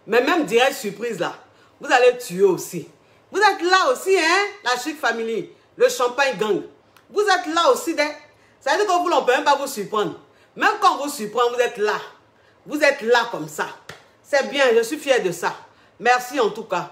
Mais même direct surprise là, vous allez tuer aussi. Vous êtes là aussi, hein, la Chic Family, le Champagne Gang. Vous êtes là aussi, ça veut dire que vous ne peut même pas vous surprendre. Même quand on vous surprend, vous êtes là. Vous êtes là comme ça. C'est bien, je suis fier de ça. Merci en tout cas.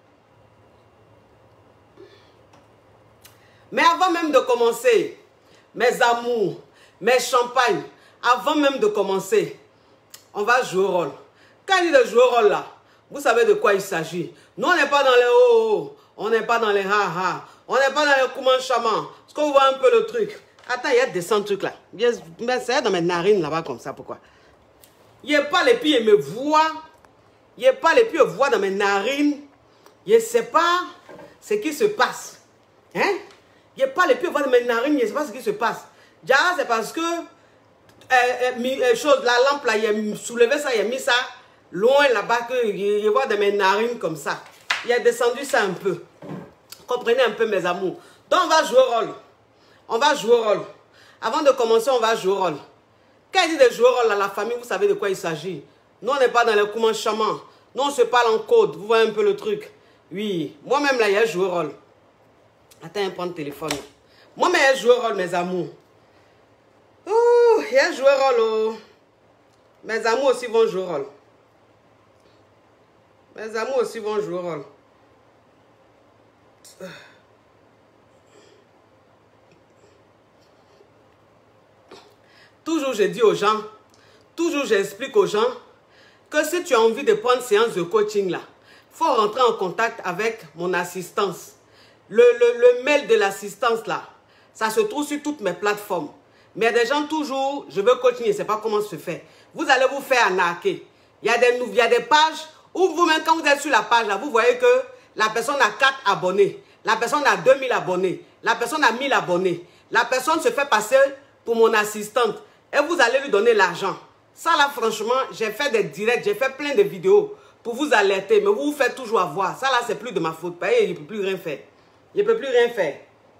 Mais avant même de commencer, mes amours, mes champagnes, avant même de commencer, on va jouer au rôle. Quand il dit de jouer au rôle là, vous savez de quoi il s'agit. Nous, on n'est pas dans les oh, on n'est pas dans les ha-ha, on n'est pas dans les comment chaman. Est-ce que vous voyez un peu le truc? Attends, il y a des 100 trucs là. C'est dans mes narines là-bas comme ça, pourquoi? Il n'y a pas les pieds, il me voit. Il n'y a pas les pieds, il voit dans mes narines. Je ne sais pas ce qui se passe. Hein? Il n'y a pas les pieds, il voit dans mes narines, je ne sais pas ce qui se passe. Déjà, c'est parce que la lampe là, il a soulevé ça, il a mis ça loin là-bas, que je vois dans mes narines comme ça. Il a descendu ça un peu. Comprenez un peu mes amours. Donc on va jouer au rôle. On va jouer au rôle. Avant de commencer, on va jouer au rôle. Quand il dit de jouer au rôle à la famille, vous savez de quoi il s'agit. Nous, on n'est pas dans les coups chamans. Nous, on se parle en code. Vous voyez un peu le truc. Oui. Moi-même, là, il y a joué au rôle. Attends, je prends le téléphone. Moi-même, il y a joué au rôle, mes amours. Ouh, il y a joué au rôle. Oh. Mes amours aussi vont jouer au rôle. Mes amours aussi vont jouer au rôle. Toujours je dis aux gens, toujours j'explique aux gens que si tu as envie de prendre séance de coaching là, il faut rentrer en contact avec mon assistance. Le mail de l'assistance là, ça se trouve sur toutes mes plateformes. Mais il y a des gens toujours, je veux coaching, je ne sais pas comment se fait. Vous allez vous faire arnaquer. Il y a des pages où vous-même, quand vous êtes sur la page là, vous voyez que la personne a 4 abonnés. La personne a 2000 abonnés. La personne a 1000 abonnés. La personne se fait passer pour mon assistante. Et vous allez lui donner l'argent. Ça là, franchement, j'ai fait des directs, j'ai fait plein de vidéos pour vous alerter. Mais vous vous faites toujours avoir. Ça là, c'est plus de ma faute. Il ne peut plus rien faire. Il ne peut plus rien faire.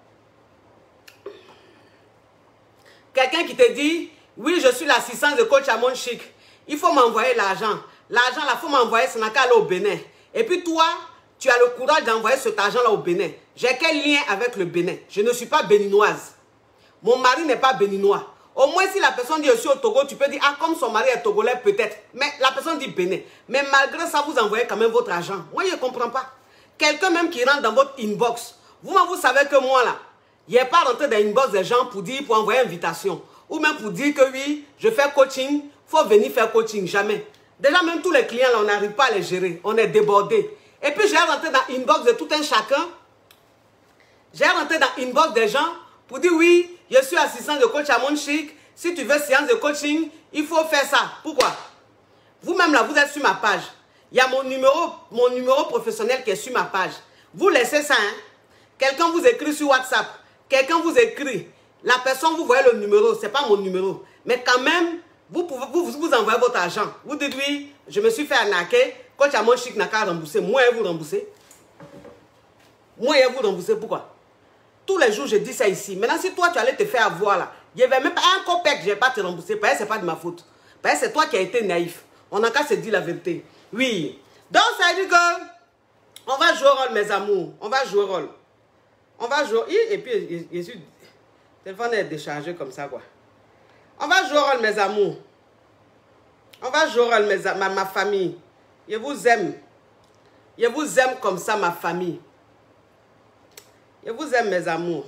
Quelqu'un qui te dit, oui, je suis l'assistante de coach Amon Chic. Il faut m'envoyer l'argent. L'argent là, il faut m'envoyer, ça n'a qu'à aller au Bénin. Et puis toi, tu as le courage d'envoyer cet argent-là au Bénin. J'ai quel lien avec le Bénin? Je ne suis pas béninoise. Mon mari n'est pas béninois. Au moins, si la personne dit je suis au Togo, tu peux dire, ah, comme son mari est togolais, peut-être. Mais la personne dit Bénin. Mais malgré ça, vous envoyez quand même votre argent. Moi, je ne comprends pas. Quelqu'un même qui rentre dans votre inbox. Vous savez que moi, là, je n'ai pas rentré dans l'inbox des gens pour dire, pour envoyer invitation. Ou même pour dire que oui, je fais coaching, il faut venir faire coaching. Jamais. Déjà, même tous les clients, là, on n'arrive pas à les gérer. On est débordés. Et puis, j'ai rentré dans l'inbox de tout un chacun. J'ai rentré dans l'inbox des gens pour dire oui, je suis assistant de coach Amon Chic. Si tu veux séance de coaching, il faut faire ça. Pourquoi? Vous-même là, vous êtes sur ma page. Il y a mon numéro professionnel qui est sur ma page. Vous laissez ça, hein? Quelqu'un vous écrit sur WhatsApp. Quelqu'un vous écrit. La personne, vous voyez le numéro. Ce n'est pas mon numéro. Mais quand même, vous envoyez votre argent. Vous dites oui, je me suis fait arnaquer. Coach Amon Chic n'a qu'à rembourser. Moi, je vous rembourser. Moi, je vous rembourser. Pourquoi? Tous les jours, je dis ça ici. Maintenant, si toi, tu allais te faire avoir là, je ne vais même pas un copec, je ne vais pas te rembourser. Parce que ce n'est pas de ma faute. Parce que c'est toi qui as été naïf. On n'a qu'à se dire la vérité. Oui. Donc, ça veut dire que on va jouer au rôle, mes amours. On va jouer au rôle. On va jouer. Et puis, le téléphone est déchargé comme ça, quoi. On va jouer au rôle, mes amours. On va jouer au rôle, ma famille. Je vous aime. Je vous aime comme ça, ma famille. Je vous aime, mes amours.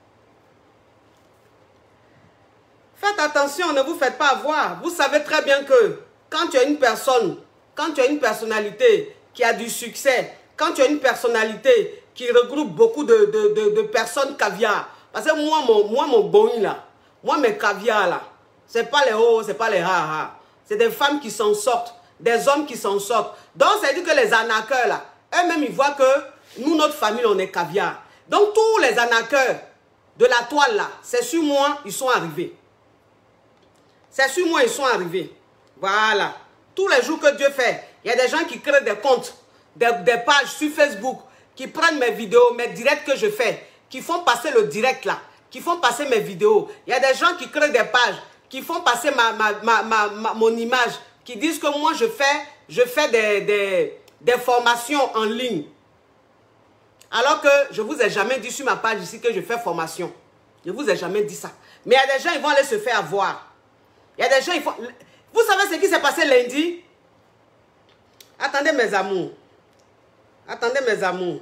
Faites attention, ne vous faites pas avoir. Vous savez très bien que quand tu as une personne, quand tu as une personnalité qui a du succès, quand tu as une personnalité qui regroupe beaucoup de personnes caviar, parce que moi mon bon là, moi mes caviars là, c'est pas les hauts, c'est pas les ha-ha. C'est des femmes qui s'en sortent, des hommes qui s'en sortent. Donc, ça veut dire que les arnaqueurs là, eux-mêmes ils voient que nous, notre famille, on est caviar. Donc, tous les arnaqueurs de la toile là, c'est sur moi, ils sont arrivés. C'est sur moi, ils sont arrivés. Voilà. Tous les jours que Dieu fait, il y a des gens qui créent des comptes, des pages sur Facebook, qui prennent mes vidéos, mes directs que je fais, qui font passer le direct là, qui font passer mes vidéos. Il y a des gens qui créent des pages, qui font passer mon image, qui disent que moi, je fais des formations en ligne. Alors que je ne vous ai jamais dit sur ma page ici que je fais formation. Je ne vous ai jamais dit ça. Mais il y a des gens, ils vont aller se faire avoir. Il y a des gens, ils font... Vous savez ce qui s'est passé lundi? Attendez mes amours. Attendez mes amours.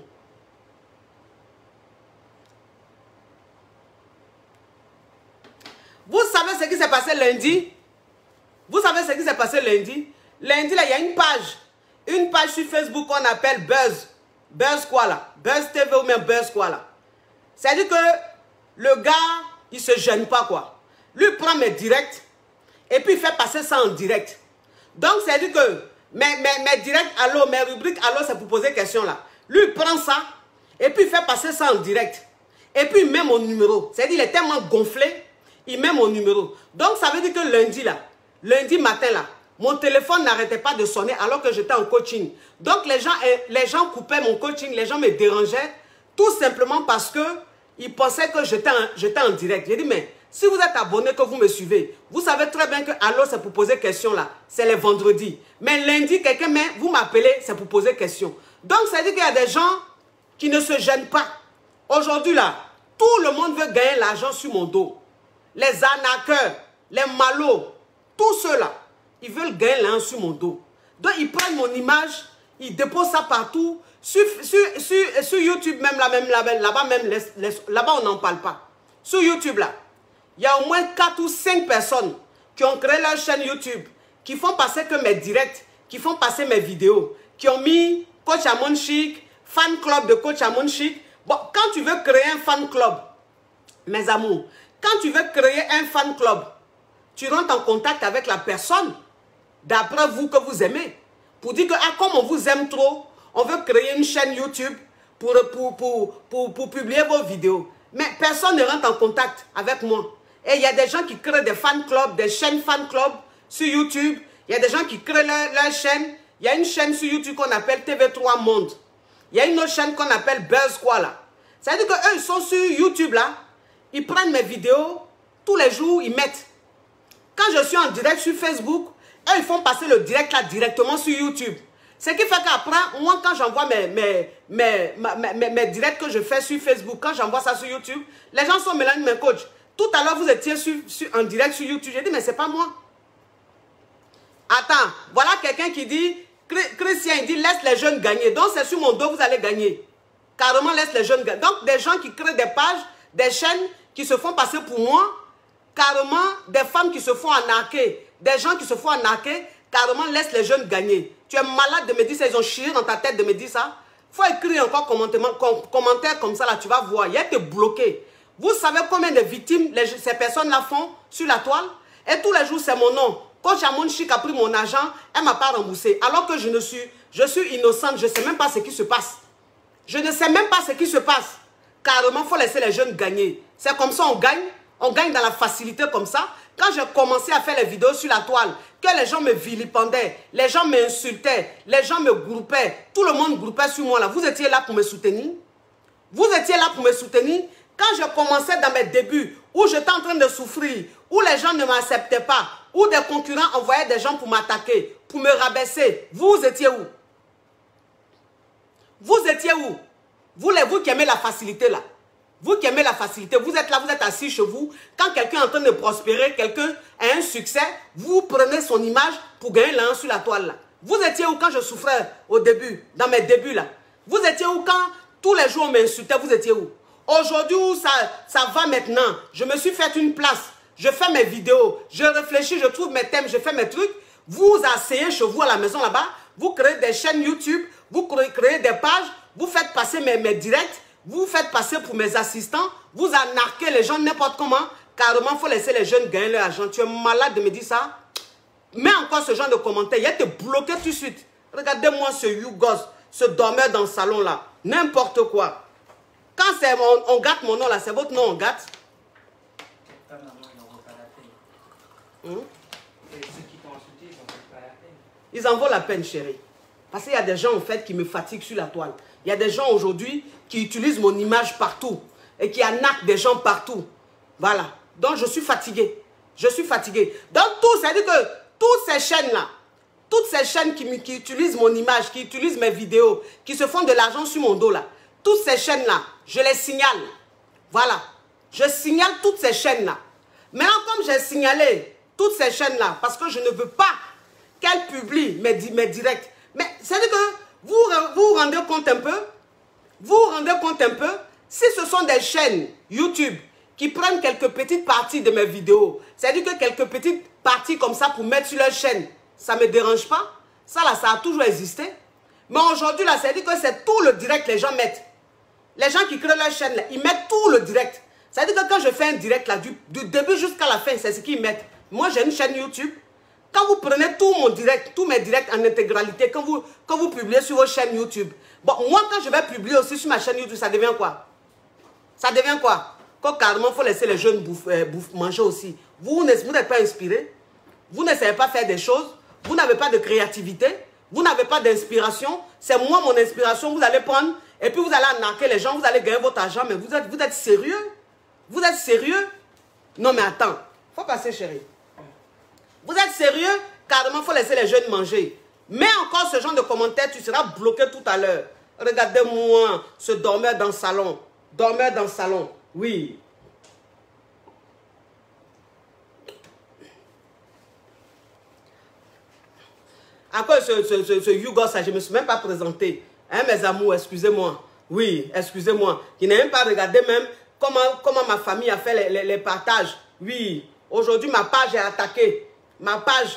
Vous savez ce qui s'est passé lundi? Vous savez ce qui s'est passé lundi? Lundi, là, il y a une page sur Facebook qu'on appelle Buzz. Buzz quoi là? Buzz TV ou même Buzz quoi là? C'est-à-dire que le gars, il se gêne pas quoi. Lui, il prend mes directs et puis il fait passer ça en direct. Donc, c'est-à-dire que mes directs, allô, mes rubriques, allô, c'est pour poser des questions là. Lui, il prend ça et puis il fait passer ça en direct. Et puis il met mon numéro. C'est-à-dire qu'il est tellement gonflé, il met mon numéro. Donc, ça veut dire que lundi là, lundi matin là, mon téléphone n'arrêtait pas de sonner alors que j'étais en coaching. Donc, les gens coupaient mon coaching, les gens me dérangeaient tout simplement parce que ils pensaient que j'étais en direct. J'ai dit, mais si vous êtes abonné, que vous me suivez, vous savez très bien que allô, c'est pour poser question là. C'est les vendredis. Mais lundi, quelqu'un, vous m'appelez, c'est pour poser question. Donc, ça veut dire qu'il y a des gens qui ne se gênent pas. Aujourd'hui là, tout le monde veut gagner l'argent sur mon dos. Les arnaqueurs, les malauds, tous ceux-là, ils veulent gagner l'argent sur mon dos. Donc, ils prennent mon image, ils déposent ça partout. Sur YouTube, même là-bas, là-bas, on n'en parle pas. Sur YouTube, là, il y a au moins 4 ou 5 personnes qui ont créé leur chaîne YouTube, qui font passer que mes directs, qui font passer mes vidéos, qui ont mis Coach Amon Chic, fan club de Coach Amon Chic. Bon, quand tu veux créer un fan club, mes amours, quand tu veux créer un fan club, tu rentres en contact avec la personne, d'après vous que vous aimez, pour dire que comme on vous aime trop, on veut créer une chaîne YouTube pour publier vos vidéos. Mais personne ne rentre en contact avec moi. Et il y a des gens qui créent des fan clubs, des chaînes fan clubs sur YouTube. Il y a des gens qui créent leur chaîne. Il y a une chaîne sur YouTube qu'on appelle TV3 Monde. Il y a une autre chaîne qu'on appelle Buzz quoi là. C'est-à-dire qu'eux, ils sont sur YouTube là. Ils prennent mes vidéos. Tous les jours, ils mettent. Quand je suis en direct sur Facebook, eux, ils font passer le direct là directement sur YouTube. Ce qui fait qu'après, moi, quand j'envoie mes directs que je fais sur Facebook, quand j'envoie ça sur YouTube, les gens sont mélangés, mes coachs. Tout à l'heure, vous étiez en direct sur YouTube. J'ai dit, mais c'est pas moi. Attends, voilà quelqu'un qui dit, Christian, il dit, laisse les jeunes gagner. Donc, c'est sur mon dos, vous allez gagner. Carrément, laisse les jeunes gagner. Donc, des gens qui créent des pages, des chaînes qui se font passer pour moi, carrément, des femmes qui se font arnaquer, des gens qui se font arnaquer, carrément, laisse les jeunes gagner. Tu es malade de me dire ça, ils ont chié dans ta tête de me dire ça. Il faut écrire encore commentaire comme ça, là, tu vas voir. Il y a été bloqué. Vous savez combien de victimes ces personnes-là font sur la toile? Et tous les jours, c'est mon nom. Coach Amon Chic a pris mon argent, elle ne m'a pas remboursé. Alors que je suis innocente, je ne sais même pas ce qui se passe. Je ne sais même pas ce qui se passe. Carrément, il faut laisser les jeunes gagner. C'est comme ça on gagne. On gagne dans la facilité comme ça. Quand j'ai commencé à faire les vidéos sur la toile, que les gens me vilipendaient, les gens m'insultaient, les gens me groupaient, tout le monde groupait sur moi là. Vous étiez là pour me soutenir? Vous étiez là pour me soutenir? Quand je commençais dans mes débuts, où j'étais en train de souffrir, où les gens ne m'acceptaient pas, où des concurrents envoyaient des gens pour m'attaquer, pour me rabaisser, vous étiez où? Vous étiez où? Vous qui aimez la facilité là. Vous qui aimez la facilité, vous êtes là, vous êtes assis chez vous. Quand quelqu'un est en train de prospérer, quelqu'un a un succès, vous prenez son image pour gagner l'un sur la toile là. Vous étiez où quand je souffrais au début, dans mes débuts là? Vous étiez où quand tous les jours on m'insultait, vous étiez où? Aujourd'hui où ça va maintenant, je me suis fait une place, je fais mes vidéos, je réfléchis, je trouve mes thèmes, je fais mes trucs. Vous asseyez chez vous à la maison là-bas, vous créez des chaînes YouTube, vous créez des pages, vous faites passer mes directs, vous faites passer pour mes assistants, vous arnaquez les gens n'importe comment. Carrément, il faut laisser les jeunes gagner leur argent. Tu es malade de me dire ça? Mets encore ce genre de commentaires. Il a été bloqué tout de suite. Regardez-moi ce YouGos, ce dormeur dans le salon là. N'importe quoi. Quand on gâte mon nom là, c'est votre nom, on gâte. Et ceux qui t'ont insulté, ils n'en valent pas la peine. Ils en valent la peine, chérie. Parce qu'il y a des gens en fait qui me fatiguent sur la toile. Il y a des gens aujourd'hui qui utilisent mon image partout et qui arnaquent des gens partout. Voilà. Donc je suis fatiguée. Je suis fatiguée. Donc tout, c'est-à-dire que toutes ces chaînes-là, toutes ces chaînes qui utilisent mon image, qui utilisent mes vidéos, qui se font de l'argent sur mon dos là, toutes ces chaînes-là, je les signale. Voilà. Je signale toutes ces chaînes-là. Maintenant, comme j'ai signalé toutes ces chaînes-là, parce que je ne veux pas qu'elles publient mes directs, mais c'est-à-dire que vous vous rendez compte un peu, si ce sont des chaînes YouTube qui prennent quelques petites parties de mes vidéos, c'est-à-dire que quelques petites parties comme ça pour mettre sur leur chaîne, ça ne me dérange pas. Ça là, ça a toujours existé. Mais aujourd'hui là, c'est-à-dire que c'est tout le direct que les gens mettent. Les gens qui créent leur chaîne là, ils mettent tout le direct. C'est-à-dire que quand je fais un direct là, du début jusqu'à la fin, c'est ce qu'ils mettent. Moi j'ai une chaîne YouTube. Quand vous prenez tout mon direct, tous mes directs en intégralité, quand vous publiez sur vos chaînes YouTube, bon, moi quand je vais publier aussi sur ma chaîne YouTube, ça devient quoi? Ça devient quoi? Quand carrément, il faut laisser les jeunes manger aussi. Vous n'êtes pas inspiré. Vous ne savez pas faire des choses. Vous n'avez pas de créativité. Vous n'avez pas d'inspiration. C'est moi mon inspiration. Vous allez prendre et puis vous allez arnaquer les gens. Vous allez gagner votre argent. Mais vous êtes sérieux? Vous êtes sérieux? Non mais attends. Il faut passer chérie. Vous êtes sérieux? Carrément, il faut laisser les jeunes manger. Mais encore ce genre de commentaires, tu seras bloqué tout à l'heure. Regardez-moi ce dormeur dans le salon. Dormeur dans le salon. Oui. À cause de ce Yougo, ça, je ne me suis même pas présenté. Hein, mes amours, excusez-moi. Oui, excusez-moi. Qui n'a même pas regardé même comment ma famille a fait les partages. Oui. Aujourd'hui, ma page est attaquée. Ma page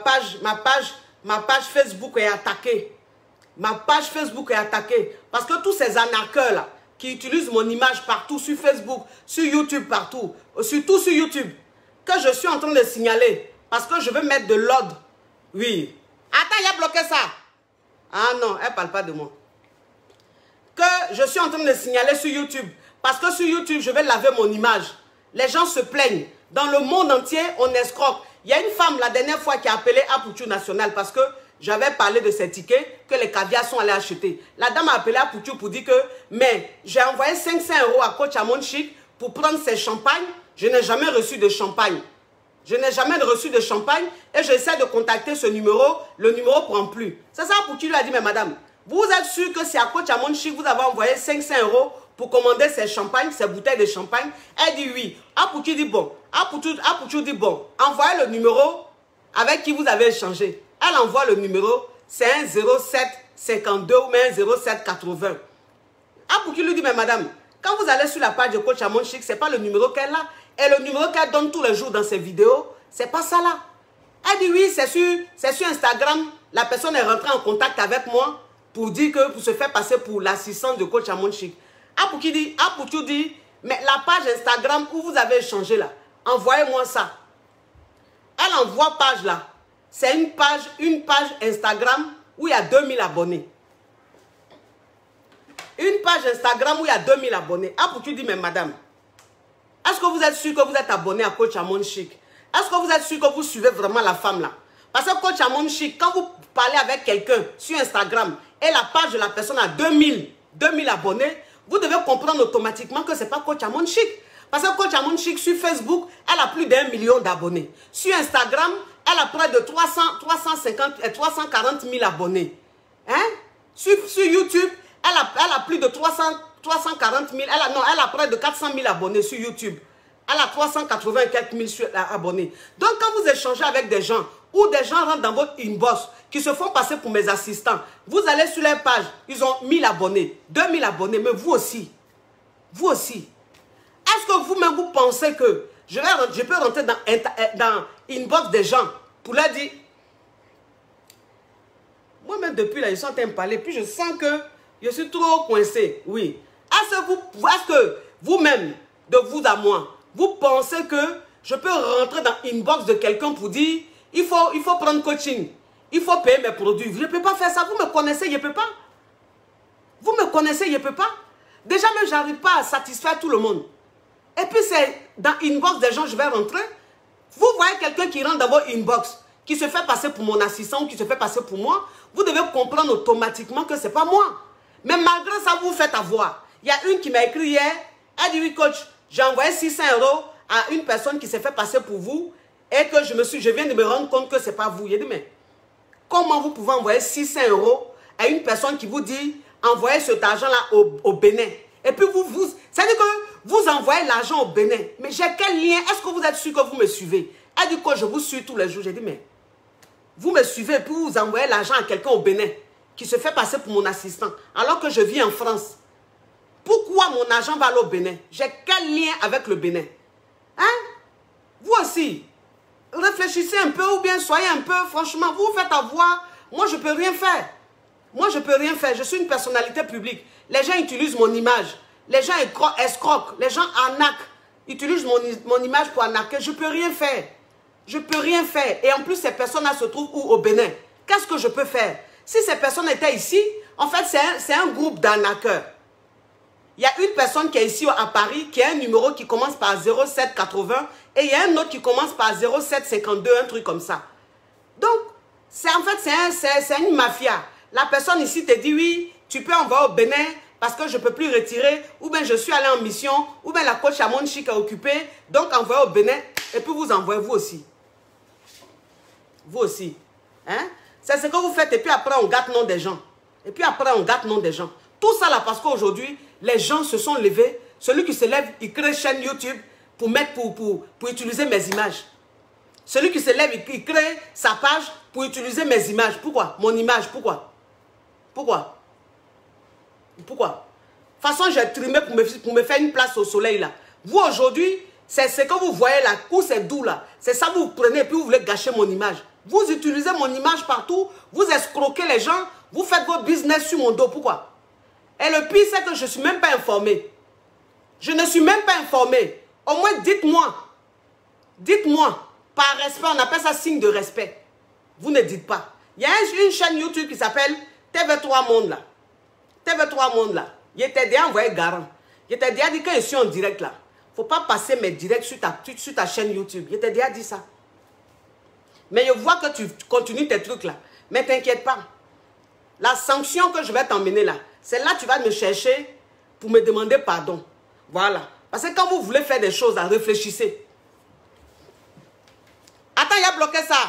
Facebook est attaquée. Ma page Facebook est attaquée. Parce que tous ces arnaqueurs là, qui utilisent mon image partout, sur Facebook, sur YouTube, partout, surtout sur YouTube, que je suis en train de signaler, parce que je veux mettre de l'ordre. Oui. Attends, il a bloqué ça. Ah non, elle ne parle pas de moi. Que je suis en train de signaler sur YouTube, parce que sur YouTube, je vais laver mon image. Les gens se plaignent. Dans le monde entier, on escroque. Il y a une femme la dernière fois qui a appelé Apoutou National parce que j'avais parlé de ces tickets que les caviars sont allés acheter. La dame a appelé Apoutou pour dire que, mais j'ai envoyé 500 € à Coach Amon Chic pour prendre ses champagnes. Je n'ai jamais reçu de champagne. Je n'ai jamais reçu de champagne et j'essaie de contacter ce numéro. Le numéro ne prend plus. C'est ça, Apoutou lui a dit, mais madame, vous êtes sûr que c'est à Coach Amon Chic vous avez envoyé 500 € pour commander ses champagnes, ses bouteilles de champagne? Elle dit oui. Apoutou dit bon. Apoutou dit bon. Envoyez le numéro avec qui vous avez échangé. Elle envoie le numéro, c'est un 0752 ou un 0780. Apoutou lui dit, mais madame, quand vous allez sur la page de Coach Amon Chic, ce n'est pas le numéro qu'elle a. Et le numéro qu'elle donne tous les jours dans ses vidéos, c'est pas ça là. Elle dit oui, c'est sur Instagram. La personne est rentrée en contact avec moi pour dire que pour se faire passer pour l'assistante de Coach Amon Chic. Apoutou dit, mais la page Instagram où vous avez échangé là, envoyez-moi ça. Elle envoie page là. C'est une page Instagram où il y a 2000 abonnés. Une page Instagram où il y a 2000 abonnés. Apoutou dit, mais madame, est-ce que vous êtes sûr que vous êtes abonné à Coach Amon Chic? Est-ce que vous êtes sûr que vous suivez vraiment la femme là? Parce que Coach Amon Chic, quand vous parlez avec quelqu'un sur Instagram et la page de la personne a 2000 abonnés, vous devez comprendre automatiquement que ce n'est pas Coach Amon Chic. Parce que Coach Amon Chic sur Facebook, elle a plus d'1 million d'abonnés. Sur Instagram, elle a près de 340 000 abonnés. Hein? Sur YouTube, elle a plus de 340 000. Elle a près de 400 000 abonnés sur YouTube. Elle a 380 quelques mille abonnés. Donc quand vous échangez avec des gens, ou des gens rentrent dans votre inbox, qui se font passer pour mes assistants, vous allez sur leur page, ils ont 1000 abonnés, 2000 abonnés, mais vous aussi. Vous aussi. Est-ce que vous-même, vous pensez que je peux rentrer dans inbox des gens pour leur dire, moi-même depuis là, ils sont en train de parler, puis je sens que je suis trop coincé. Oui. Est-ce que vous-même, de vous à moi, vous pensez que je peux rentrer dans inbox de quelqu'un pour dire, il faut prendre coaching, il faut payer mes produits? Je ne peux pas faire ça. Vous me connaissez, je ne peux pas. Vous me connaissez, je ne peux pas. Déjà, même, je n'arrive pas à satisfaire tout le monde. Et puis, c'est dans inbox des gens, je vais rentrer. Vous voyez quelqu'un qui rentre dans vos inbox, qui se fait passer pour mon assistant ou qui se fait passer pour moi, vous devez comprendre automatiquement que ce n'est pas moi. Mais malgré ça, vous vous faites avoir. Il y a une qui m'a écrit hier, elle dit oui coach, j'ai envoyé 600 € à une personne qui s'est fait passer pour vous et que je viens de me rendre compte que ce n'est pas vous. Il dit mais comment vous pouvez envoyer 600 € à une personne qui vous dit envoyez cet argent-là au Bénin. Et puis c'est-à-dire que vous envoyez l'argent au Bénin. Mais j'ai quel lien? Est-ce que vous êtes sûr que vous me suivez? Elle dit que je vous suis tous les jours. J'ai dit, mais vous me suivez et puis vous envoyez l'argent à quelqu'un au Bénin qui se fait passer pour mon assistant alors que je vis en France. Pourquoi mon argent va aller au Bénin? J'ai quel lien avec le Bénin? Hein? Vous aussi, réfléchissez un peu ou bien soyez un peu, franchement, vous faites avoir. Moi, je ne peux rien faire. Moi, je ne peux rien faire. Je suis une personnalité publique. Les gens utilisent mon image. Les gens escroquent. Les gens arnaquent. Utilisent mon image pour arnaquer. Je ne peux rien faire. Je ne peux rien faire. Et en plus, ces personnes-là se trouvent où? Au Bénin. Qu'est-ce que je peux faire? Si ces personnes étaient ici, en fait, c'est un groupe d'arnaqueurs. Il y a une personne qui est ici à Paris, qui a un numéro qui commence par 0780 et il y a un autre qui commence par 0752, un truc comme ça. Donc, en fait, c'est une mafia. La personne ici te dit, oui, tu peux envoyer au Bénin parce que je ne peux plus retirer, ou bien je suis allé en mission, ou bien la coach Amon Chic est occupée, donc envoyez au Bénin, et puis vous envoyez vous aussi. Vous aussi. Hein? C'est ce que vous faites, et puis après on gâte le nom des gens. Et puis après on gâte le nom des gens. Tout ça là parce qu'aujourd'hui, les gens se sont levés. Celui qui se lève, il crée une chaîne YouTube pour utiliser mes images. Celui qui se lève, il crée sa page pour utiliser mes images. Pourquoi? Mon image, pourquoi? Pourquoi? Pourquoi? De toute façon, j'ai trimé pour me faire une place au soleil là. Vous aujourd'hui, c'est ce que vous voyez là, où c'est doux là. C'est ça que vous prenez et puis vous voulez gâcher mon image. Vous utilisez mon image partout, vous escroquez les gens, vous faites vos business sur mon dos. Pourquoi? Et le pire, c'est que je ne suis même pas informé. Je ne suis même pas informé. Au moins, dites-moi. Dites-moi. Par respect, on appelle ça signe de respect. Vous ne dites pas. Il y a une chaîne YouTube qui s'appelle TV3 Monde là. TV3 Monde là. Il était déjà envoyé garant. Il était déjà dit que je suis en direct là. Il ne faut pas passer mes directs sur ta chaîne YouTube. Il était déjà dit ça. Mais je vois que tu continues tes trucs là. Mais t'inquiète pas. La sanction que je vais t'emmener là, c'est là que tu vas me chercher pour me demander pardon. Voilà. Parce que quand vous voulez faire des choses, là, réfléchissez. Attends, il a bloqué ça.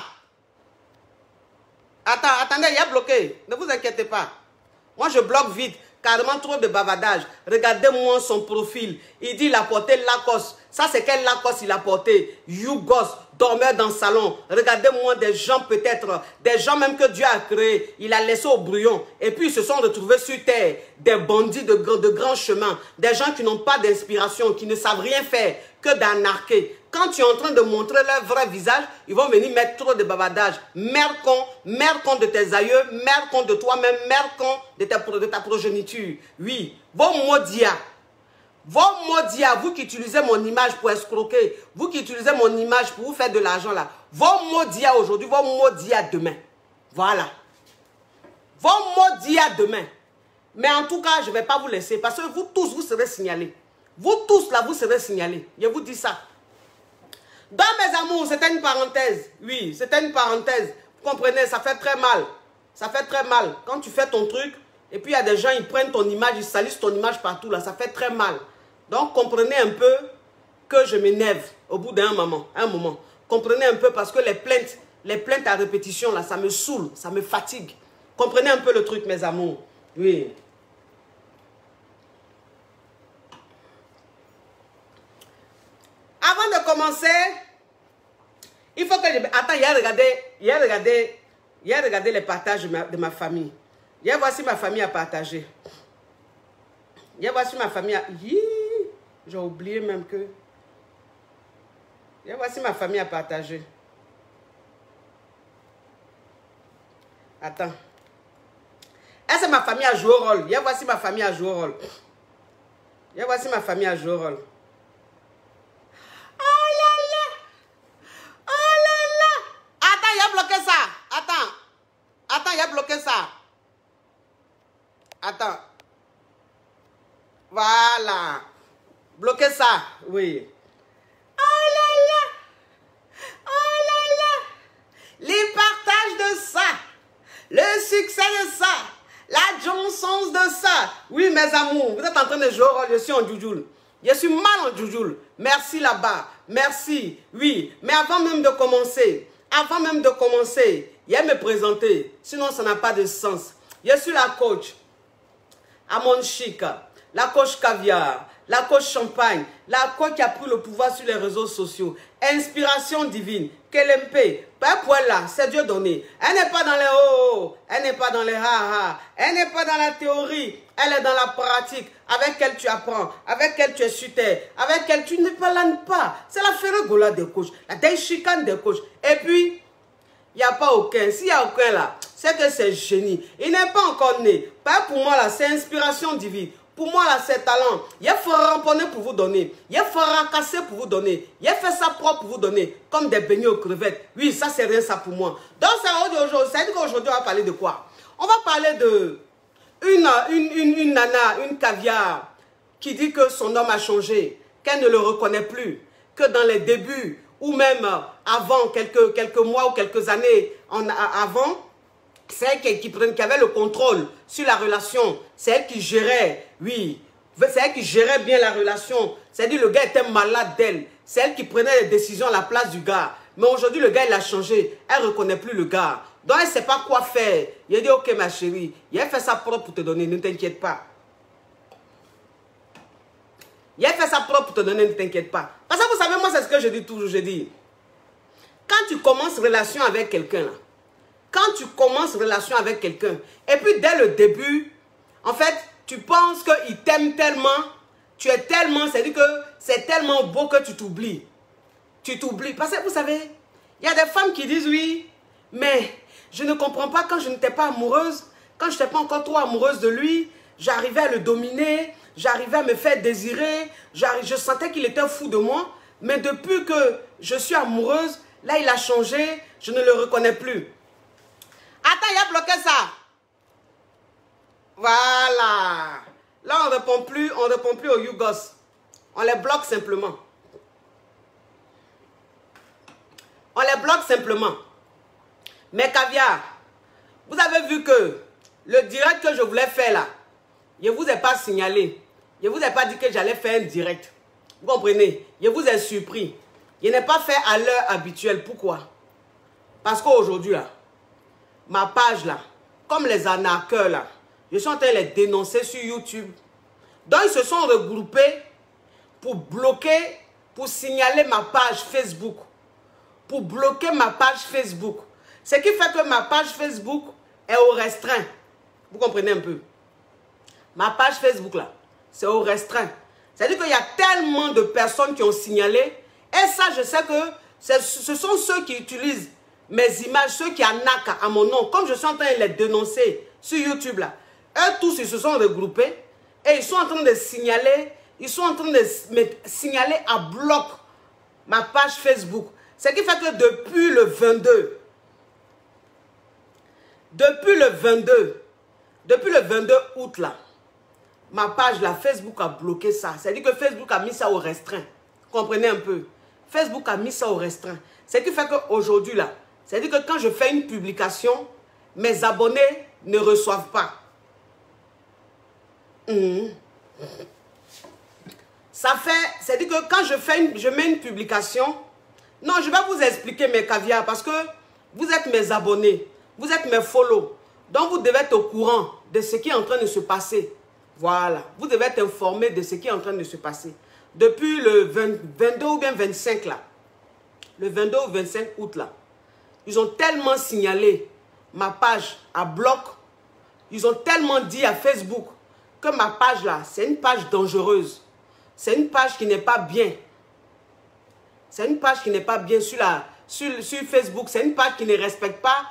Attendez, il a bloqué. Ne vous inquiétez pas. Moi, je bloque vite. Carrément trop de bavardage. Regardez-moi son profil. Il dit il a porté Lacoste. Ça, c'est quel Lacoste il a porté? Yougos, dormeur dans le salon. Regardez-moi des gens peut-être, des gens même que Dieu a créés. Il a laissé au brouillon. Et puis, ils se sont retrouvés sur terre. Des bandits de grands chemins. Des gens qui n'ont pas d'inspiration, qui ne savent rien faire que d'arnaquer. Quand tu es en train de montrer leur vrai visage, ils vont venir mettre trop de bavardage. Merde con de tes aïeux, merde con de toi-même, merde con de ta progéniture. Oui, vos maudias, vous qui utilisez mon image pour escroquer, vous qui utilisez mon image pour vous faire de l'argent là, vos maudias aujourd'hui, vos maudias demain. Voilà. Vos maudias demain. Mais en tout cas, je ne vais pas vous laisser parce que vous tous, vous serez signalés. Vous tous là, vous serez signalés. Je vous dis ça. Dans mes amours, c'était une parenthèse. Oui, c'était une parenthèse. Vous comprenez, ça fait très mal. Ça fait très mal. Quand tu fais ton truc, et puis il y a des gens, ils prennent ton image, ils salissent ton image partout, là, ça fait très mal. Donc, comprenez un peu que je m'énerve au bout d'un moment. Comprenez un peu parce que les plaintes à répétition, là, ça me saoule, ça me fatigue. Comprenez un peu le truc, mes amours. Oui. Avant de commencer, il faut que je... Attends, il y a regardé les partages de ma famille. Il y a voici ma famille à partager. Il y a voici ma famille à... J'ai oublié même que... Il y a voici ma famille à partager. Attends. Est-ce que ma famille a joué au rôle? Il y a voici ma famille à jouer au rôle. Il y a voici ma famille à jouer au rôle. Attends, il a bloqué ça. Attends. Voilà. Bloqué ça. Oui. Oh là là. Oh là là. Les partages de ça. Le succès de ça. La Johnson de ça. Oui, mes amours. Vous êtes en train de jouer au rôle. Je suis en djoujoule. Je suis mal en djoujoule. Merci là-bas. Merci. Oui. Mais avant même de commencer. viens me présenter. Sinon, ça n'a pas de sens. Je suis la coach Amon Chic, la coach caviar, la coach champagne, la coach qui a pris le pouvoir sur les réseaux sociaux. Inspiration divine, KLMP, pas poil là, c'est Dieu donné. Elle n'est pas dans les oh, elle n'est pas dans les ha-ha, elle n'est pas dans la théorie, elle est dans la pratique, avec elle tu apprends, avec elle tu es sur terre, avec elle tu ne planes pas. C'est la ferregola des coachs, la déchicane des coachs. Et puis, il n'y a pas aucun. S'il y a aucun là, c'est que c'est génie. Il n'est pas encore né. Pas pour moi là, c'est inspiration divine. Pour moi là, c'est talent. Il faut ramponner pour vous donner. Il faut racasser pour vous donner. Il fait ça propre pour vous donner. Comme des beignets aux crevettes. Oui, ça c'est rien ça pour moi. Donc c'est qu'aujourd'hui on va parler de quoi? On va parler de une nana, une caviar qui dit que son homme a changé, qu'elle ne le reconnaît plus, que dans les débuts ou même avant, quelques mois ou quelques années avant, c'est elle qui avait le contrôle sur la relation. C'est elle qui gérait, oui, c'est elle qui gérait bien la relation. C'est-à-dire le gars était malade d'elle. C'est elle qui prenait les décisions à la place du gars. Mais aujourd'hui, le gars, il a changé. Elle ne reconnaît plus le gars. Donc, elle ne sait pas quoi faire. Il a dit, ok, ma chérie, il a fait ça propre pour te donner, ne t'inquiète pas. Il a fait ça propre pour te donner, ne t'inquiète pas. Parce que vous savez, moi, c'est ce que je dis toujours. Je dis, quand tu commences relation avec quelqu'un, là, quand tu commences relation avec quelqu'un, et puis dès le début, en fait, tu penses qu'il t'aime tellement, tu es tellement, c'est-à-dire que c'est tellement beau que tu t'oublies. Tu t'oublies. Parce que vous savez, il y a des femmes qui disent oui, mais je ne comprends pas quand je n'étais pas amoureuse, quand je n'étais pas encore trop amoureuse de lui, j'arrivais à le dominer, j'arrivais à me faire désirer, je sentais qu'il était fou de moi, mais depuis que je suis amoureuse, là il a changé, je ne le reconnais plus. Attends, il a bloqué ça. Voilà. Là, on ne répond plus aux Yougos. On les bloque simplement. On les bloque simplement. Mais caviar, vous avez vu que le direct que je voulais faire là, je ne vous ai pas signalé. Je ne vous ai pas dit que j'allais faire un direct. Vous comprenez? Je vous ai surpris. Je n'ai pas fait à l'heure habituelle. Pourquoi? Parce qu'aujourd'hui là, ma page là, comme les arnaqueurs là, je suis en train de les dénoncer sur YouTube. Donc ils se sont regroupés pour bloquer, pour signaler ma page Facebook. Pour bloquer ma page Facebook. Ce qui fait que ma page Facebook est au restreint. Vous comprenez un peu? Ma page Facebook là, c'est au restreint. C'est-à-dire qu'il y a tellement de personnes qui ont signalé. Et ça, je sais que ce sont ceux qui utilisent mes images, ceux qui arnaquent à mon nom, comme je suis en train de les dénoncer sur YouTube là, eux tous ils se sont regroupés et ils sont en train de signaler, à bloc ma page Facebook. Ce qui fait que depuis le 22 août là, ma page là, Facebook a bloqué ça. C'est-à-dire que Facebook a mis ça au restreint. Comprenez un peu? Facebook a mis ça au restreint. Ce qui fait qu'aujourd'hui là, c'est-à-dire que quand je fais une publication, mes abonnés ne reçoivent pas. Ça fait, c'est-à-dire que quand je mets une publication, non, je vais vous expliquer mes caviars parce que vous êtes mes abonnés, vous êtes mes follow. Donc vous devez être au courant de ce qui est en train de se passer. Voilà, vous devez être informé de ce qui est en train de se passer. Depuis le 22 ou bien 25 là, le 22 ou 25 août là, ils ont tellement signalé ma page à bloc. Ils ont tellement dit à Facebook que ma page là, c'est une page dangereuse. C'est une page qui n'est pas bien. C'est une page qui n'est pas bien sur Facebook. C'est une page qui ne respecte pas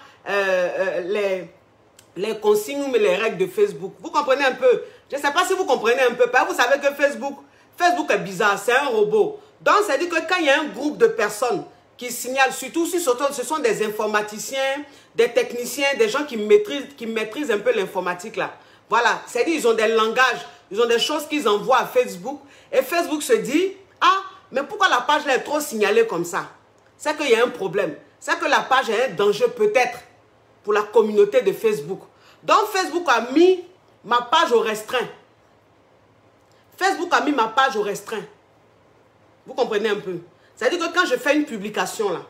les consignes ou les règles de Facebook. Vous comprenez un peu? Je ne sais pas si vous comprenez un peu. Vous savez que Facebook est bizarre. C'est un robot. Donc, ça veut dire que quand il y a un groupe de personnes qui signalent, surtout si ce sont des informaticiens, des techniciens, des gens qui maîtrisent un peu l'informatique là. Voilà, c'est-à-dire ils ont des langages, ils ont des choses qu'ils envoient à Facebook. Et Facebook se dit, ah, mais pourquoi la page là est trop signalée comme ça? C'est qu'il y a un problème. C'est que la page est un danger peut-être pour la communauté de Facebook. Donc Facebook a mis ma page au restreint. Facebook a mis ma page au restreint. Vous comprenez un peu? C'est-à-dire que quand je fais une publication là,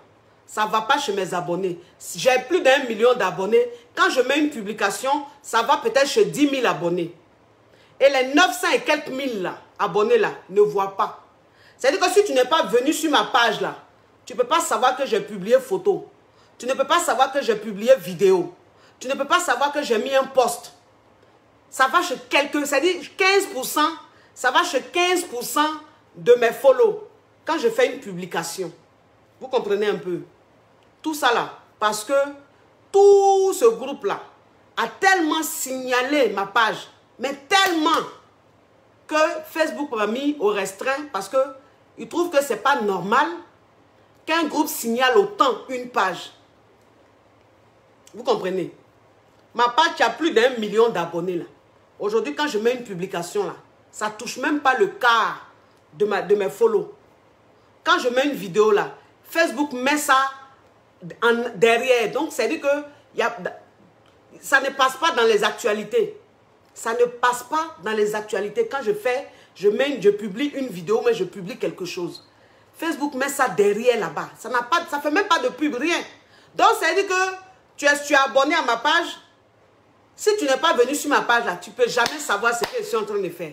ça ne va pas chez mes abonnés. J'ai plus d'1 million d'abonnés. Quand je mets une publication, ça va peut-être chez 10 000 abonnés. Et les 900 et quelques mille là, abonnés là ne voient pas. C'est-à-dire que si tu n'es pas venu sur ma page là, tu ne peux pas savoir que j'ai publié photo. Tu ne peux pas savoir que j'ai publié vidéo. Tu ne peux pas savoir que j'ai mis un post. Ça va chez quelques, c'est-à-dire 15%, ça va chez 15% de mes follow quand je fais une publication. Vous comprenez un peu? Tout ça là, parce que tout ce groupe-là a tellement signalé ma page, mais tellement que Facebook m'a mis au restreint parce qu'il trouve que ce n'est pas normal qu'un groupe signale autant une page. Vous comprenez? Ma page, il y a plus d'1 million d'abonnés là. Aujourd'hui, quand je mets une publication là, ça ne touche même pas le quart de mes follow. Quand je mets une vidéo là, Facebook met ça derrière. Donc, c'est-à-dire que ça ne passe pas dans les actualités. Ça ne passe pas dans les actualités. Quand je publie une vidéo, mais je publie quelque chose. Facebook met ça derrière là-bas. Ça ne fait même pas de pub, rien. Donc, c'est-à-dire que tu es abonné à ma page. Si tu n'es pas venu sur ma page là, tu ne peux jamais savoir ce que je suis en train de faire.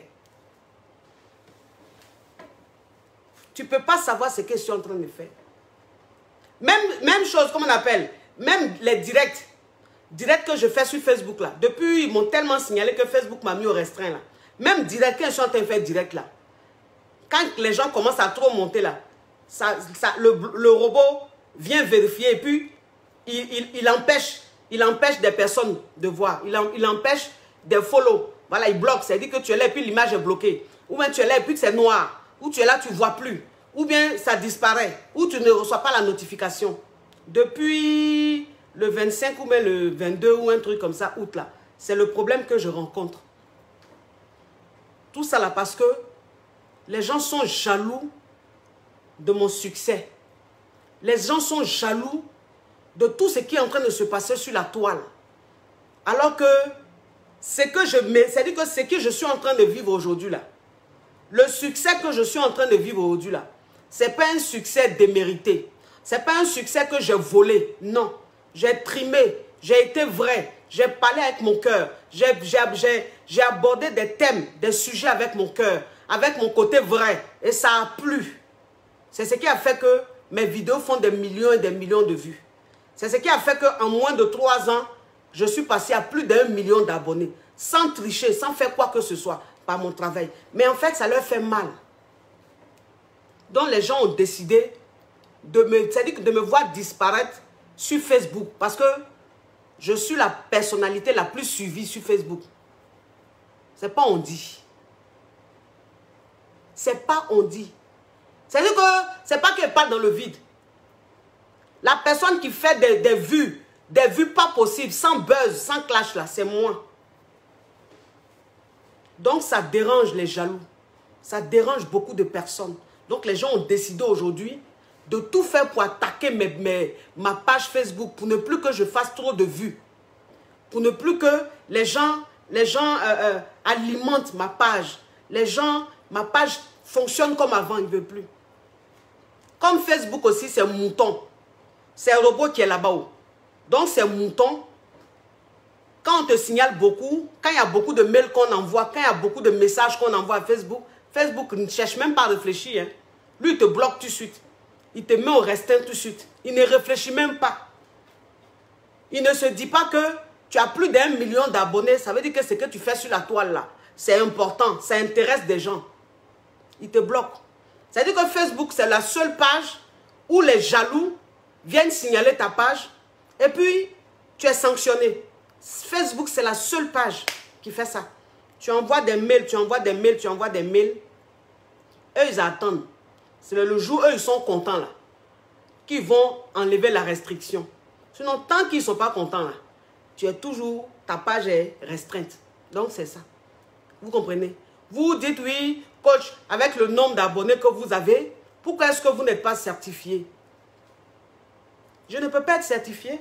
Tu ne peux pas savoir ce que je suis en train de faire. Même chose, comme on appelle, même les directs que je fais sur Facebook là. Depuis, ils m'ont tellement signalé que Facebook m'a mis au restreint là. Même direct, quand je suis en train de faire direct là. Quand les gens commencent à trop monter là, le robot vient vérifier et puis il empêche des personnes de voir. Il empêche des follow. Voilà, il bloque. C'est-à-dire que tu es là et puis l'image est bloquée. Ou bien tu es là et puis c'est noir. Ou tu es là, tu ne vois plus. Ou bien ça disparaît. Ou tu ne reçois pas la notification. Depuis le 25 ou même le 22 ou un truc comme ça, août là. C'est le problème que je rencontre. Tout ça là parce que les gens sont jaloux de mon succès. Les gens sont jaloux de tout ce qui est en train de se passer sur la toile. Alors que c'est-à-dire que ce que je suis en train de vivre aujourd'hui là, le succès que je suis en train de vivre aujourd'hui là, ce n'est pas un succès démérité. Ce n'est pas un succès que j'ai volé. Non. J'ai trimé. J'ai été vrai. J'ai parlé avec mon cœur. J'ai abordé des thèmes, des sujets avec mon cœur, avec mon côté vrai. Et ça a plu. C'est ce qui a fait que mes vidéos font des millions et des millions de vues. C'est ce qui a fait qu'en moins de 3 ans, je suis passé à plus d'1 million d'abonnés. Sans tricher, sans faire quoi que ce soit par mon travail. Mais en fait, ça leur fait mal. Donc les gens ont décidé de me voir disparaître sur Facebook. Parce que je suis la personnalité la plus suivie sur Facebook. C'est pas on dit. C'est pas on dit. C'est-à-dire que c'est pas qu'elle parle dans le vide. La personne qui fait des vues pas possibles, sans buzz, sans clash là, c'est moi. Donc ça dérange les jaloux. Ça dérange beaucoup de personnes. Donc les gens ont décidé aujourd'hui de tout faire pour attaquer ma page Facebook, pour ne plus que je fasse trop de vues. Pour ne plus que les gens alimentent ma page. Ma page fonctionne comme avant, ils ne veulent plus. Comme Facebook aussi, c'est mouton. C'est un robot qui est là-bas. Donc c'est mouton. Quand on te signale beaucoup, quand il y a beaucoup de mails qu'on envoie, quand il y a beaucoup de messages qu'on envoie à Facebook, Facebook ne cherche même pas à réfléchir. Hein. Lui, il te bloque tout de suite. Il te met au restreint tout de suite. Il ne réfléchit même pas. Il ne se dit pas que tu as plus d'1 million d'abonnés. Ça veut dire que ce que tu fais sur la toile là, c'est important. Ça intéresse des gens. Il te bloque. C'est-à-dire que Facebook, c'est la seule page où les jaloux viennent signaler ta page et puis tu es sanctionné. Facebook, c'est la seule page qui fait ça. Tu envoies des mails, tu envoies des mails, tu envoies des mails. Eux, ils attendent. C'est le jour, eux, ils sont contents là, qu'ils vont enlever la restriction. Sinon, tant qu'ils ne sont pas contents là, tu es toujours, ta page est restreinte. Donc, c'est ça. Vous comprenez? Vous dites oui, coach, avec le nombre d'abonnés que vous avez, pourquoi est-ce que vous n'êtes pas certifié? Je ne peux pas être certifié.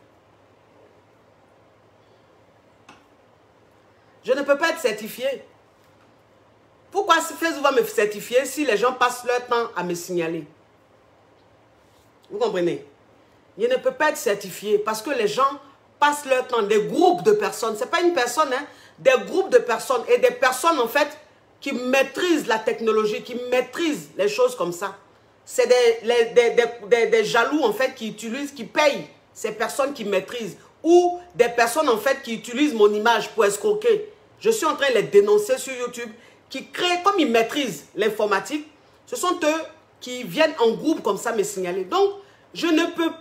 Je ne peux pas être certifié. Pourquoi Facebook va me certifier si les gens passent leur temps à me signaler? Vous comprenez? Je ne peux pas être certifié parce que les gens passent leur temps, des groupes de personnes. Ce n'est pas une personne, hein, des groupes de personnes et des personnes en fait qui maîtrisent la technologie, qui maîtrisent les choses comme ça. C'est des jaloux en fait qui utilisent, qui payent ces personnes qui maîtrisent ou des personnes en fait qui utilisent mon image pour escroquer. Je suis en train de les dénoncer sur YouTube, qui créent, comme ils maîtrisent l'informatique, ce sont eux qui viennent en groupe comme ça me signaler. Donc, je ne peux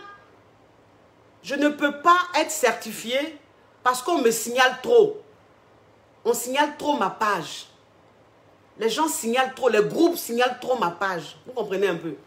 pas être certifié parce qu'on me signale trop. On signale trop ma page. Les gens signalent trop, les groupes signalent trop ma page. Vous comprenez un peu?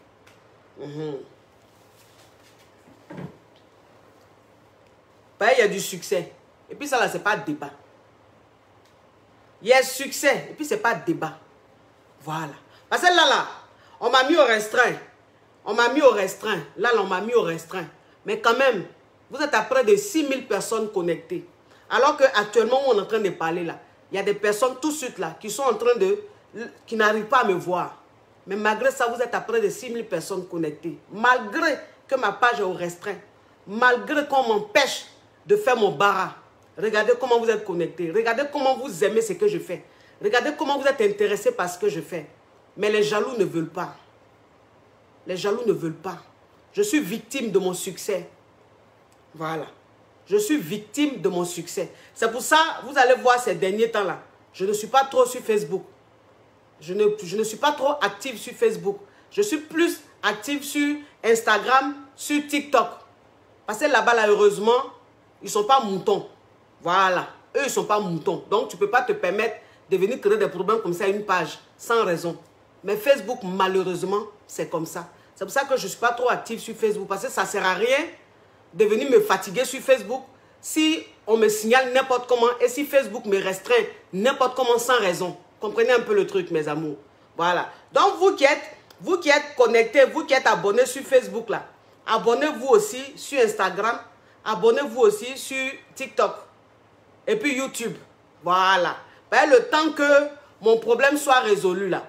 Ben, il y a du succès. Et puis ça là, c'est pas débat. Il y a succès. Et puis c'est pas débat. Voilà. Parce que là, on m'a mis au restreint. On m'a mis au restreint. Là, on m'a mis au restreint. Mais quand même, vous êtes à près de 6000 personnes connectées. Alors qu'actuellement, on est en train de parler là, il y a des personnes tout de suite là qui sont en train de... qui n'arrivent pas à me voir. Mais malgré ça, vous êtes à près de 6000 personnes connectées. Malgré que ma page est au restreint. Malgré qu'on m'empêche de faire mon bara. Regardez comment vous êtes connectés. Regardez comment vous aimez ce que je fais. Regardez comment vous êtes intéressés par ce que je fais. Mais les jaloux ne veulent pas. Les jaloux ne veulent pas. Je suis victime de mon succès. Voilà. Je suis victime de mon succès. C'est pour ça, vous allez voir ces derniers temps-là. Je ne suis pas trop sur Facebook. Je ne suis pas trop active sur Facebook. Je suis plus active sur Instagram, sur TikTok. Parce que là-bas, là, heureusement, ils ne sont pas moutons. Voilà. Eux, ils ne sont pas moutons. Donc, tu ne peux pas te permettre de venir créer des problèmes comme ça à une page, sans raison. Mais Facebook, malheureusement, c'est comme ça. C'est pour ça que je ne suis pas trop active sur Facebook. Parce que ça ne sert à rien de venir me fatiguer sur Facebook si on me signale n'importe comment et si Facebook me restreint n'importe comment sans raison. Comprenez un peu le truc, mes amours. Voilà. Donc, vous qui êtes connectés, vous qui êtes abonnés sur Facebook, là, abonnez-vous aussi sur Instagram, abonnez-vous aussi sur TikTok et puis YouTube. Voilà. Ben, le temps que mon problème soit résolu, là.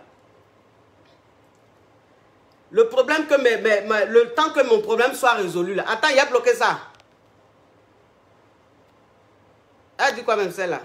Le temps que mon problème soit résolu, là. Attends, il a bloqué ça. Elle dit quoi même celle-là?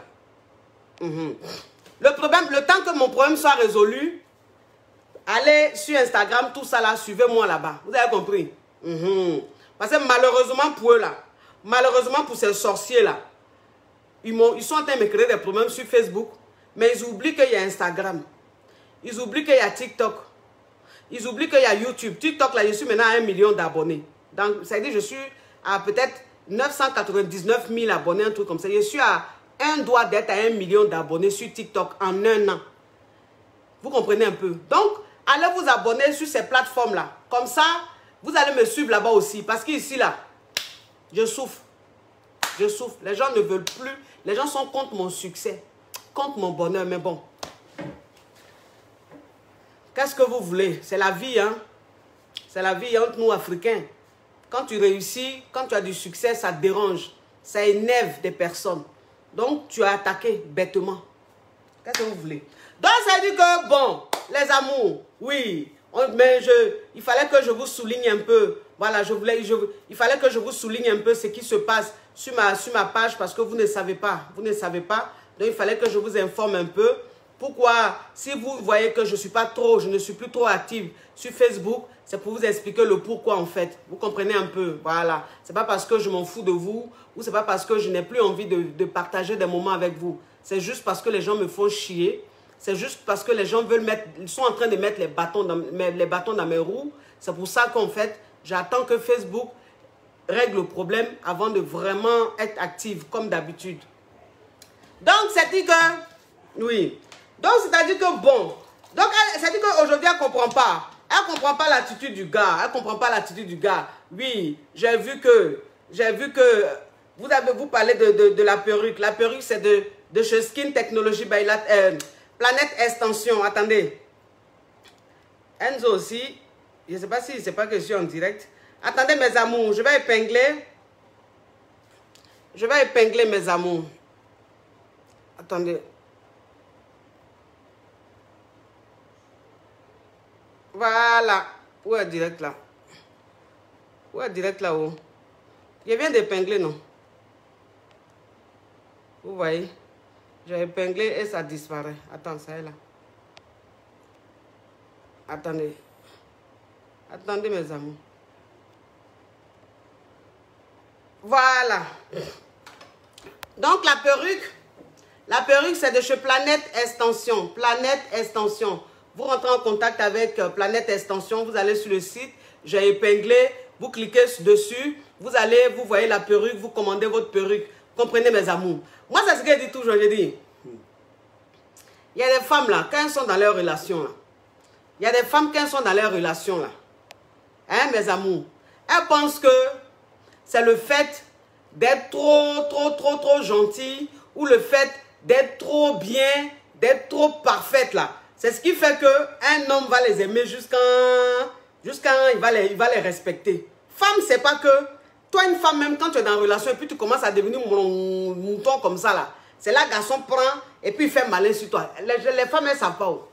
Le temps que mon problème soit résolu, allez sur Instagram, tout ça là, suivez-moi là-bas. Vous avez compris? Parce que malheureusement pour eux là, malheureusement pour ces sorciers là, ils sont en train de me créer des problèmes sur Facebook, mais ils oublient qu'il y a Instagram. Ils oublient qu'il y a TikTok. Ils oublient qu'il y a YouTube. TikTok là, je suis maintenant à 1 million d'abonnés. Donc, ça veut dire que je suis à peut-être 999 000 abonnés, un truc comme ça. Je suis à un doigt d'être à 1 million d'abonnés sur TikTok en un an. Vous comprenez un peu? Donc, allez vous abonner sur ces plateformes-là. Comme ça, vous allez me suivre là-bas aussi. Parce qu'ici, là, je souffre. Je souffre. Les gens ne veulent plus. Les gens sont contre mon succès, contre mon bonheur. Mais bon, qu'est-ce que vous voulez? C'est la vie, hein? C'est la vie entre nous, Africains. Quand tu réussis, quand tu as du succès, ça dérange. Ça énerve des personnes. Donc, tu as attaqué bêtement. Qu'est-ce que vous voulez? Donc, ça dit que, bon, les amours, oui, mais il fallait que je vous souligne un peu. Voilà, il fallait que je vous souligne un peu ce qui se passe sur ma page parce que vous ne savez pas. Vous ne savez pas. Donc, il fallait que je vous informe un peu. Pourquoi, si vous voyez que je ne suis plus trop active sur Facebook, c'est pour vous expliquer le pourquoi en fait. Vous comprenez un peu, voilà. C'est pas parce que je m'en fous de vous ou c'est pas parce que je n'ai plus envie de partager des moments avec vous. C'est juste parce que les gens me font chier. C'est juste parce que les gens ils sont en train de mettre les bâtons dans mes roues. C'est pour ça qu'en fait, j'attends que Facebook règle le problème avant de vraiment être active comme d'habitude. Donc, c'est dit que, oui. Donc, c'est-à-dire que, bon, donc, c'est-à-dire qu'aujourd'hui, elle ne comprend pas. Elle ne comprend pas l'attitude du gars. Elle ne comprend pas l'attitude du gars. Oui, j'ai vu que, vous parlez de la perruque. La perruque, c'est de chez Skin Technology by Planète Extension. Attendez. Enzo aussi, je ne sais pas si c'est pas que je suis en direct. Attendez, mes amours, je vais épingler mes amours. Attendez. Voilà. Où est direct là? Ouais, direct là-haut. Je viens d'épingler, non? Vous voyez? J'ai épinglé et ça disparaît. Attends, ça est là. Attendez. Attendez, mes amis. Voilà. Donc, la perruque, c'est de chez Planète Extension. Planète Extension. Vous rentrez en contact avec Planète Extension. Vous allez sur le site. J'ai épinglé. Vous cliquez dessus. Vous allez, vous voyez la perruque. Vous commandez votre perruque. Comprenez, mes amours. Moi, c'est ce que je dis toujours. Je dis, il y a des femmes là, quand elles sont dans leur relation là. Il y a des femmes quand elles sont dans leur relation là. Hein, mes amours. Elles pensent que c'est le fait d'être trop gentil ou le fait d'être trop bien, d'être trop parfaite là. C'est ce qui fait qu'un homme va les aimer jusqu'à il va les respecter. Femme, c'est pas que toi, une femme, même quand tu es dans une relation et puis tu commences à devenir mouton comme ça là, c'est là, garçon prend et puis il fait malin sur toi. Les femmes, elles ne savent pas. Oh.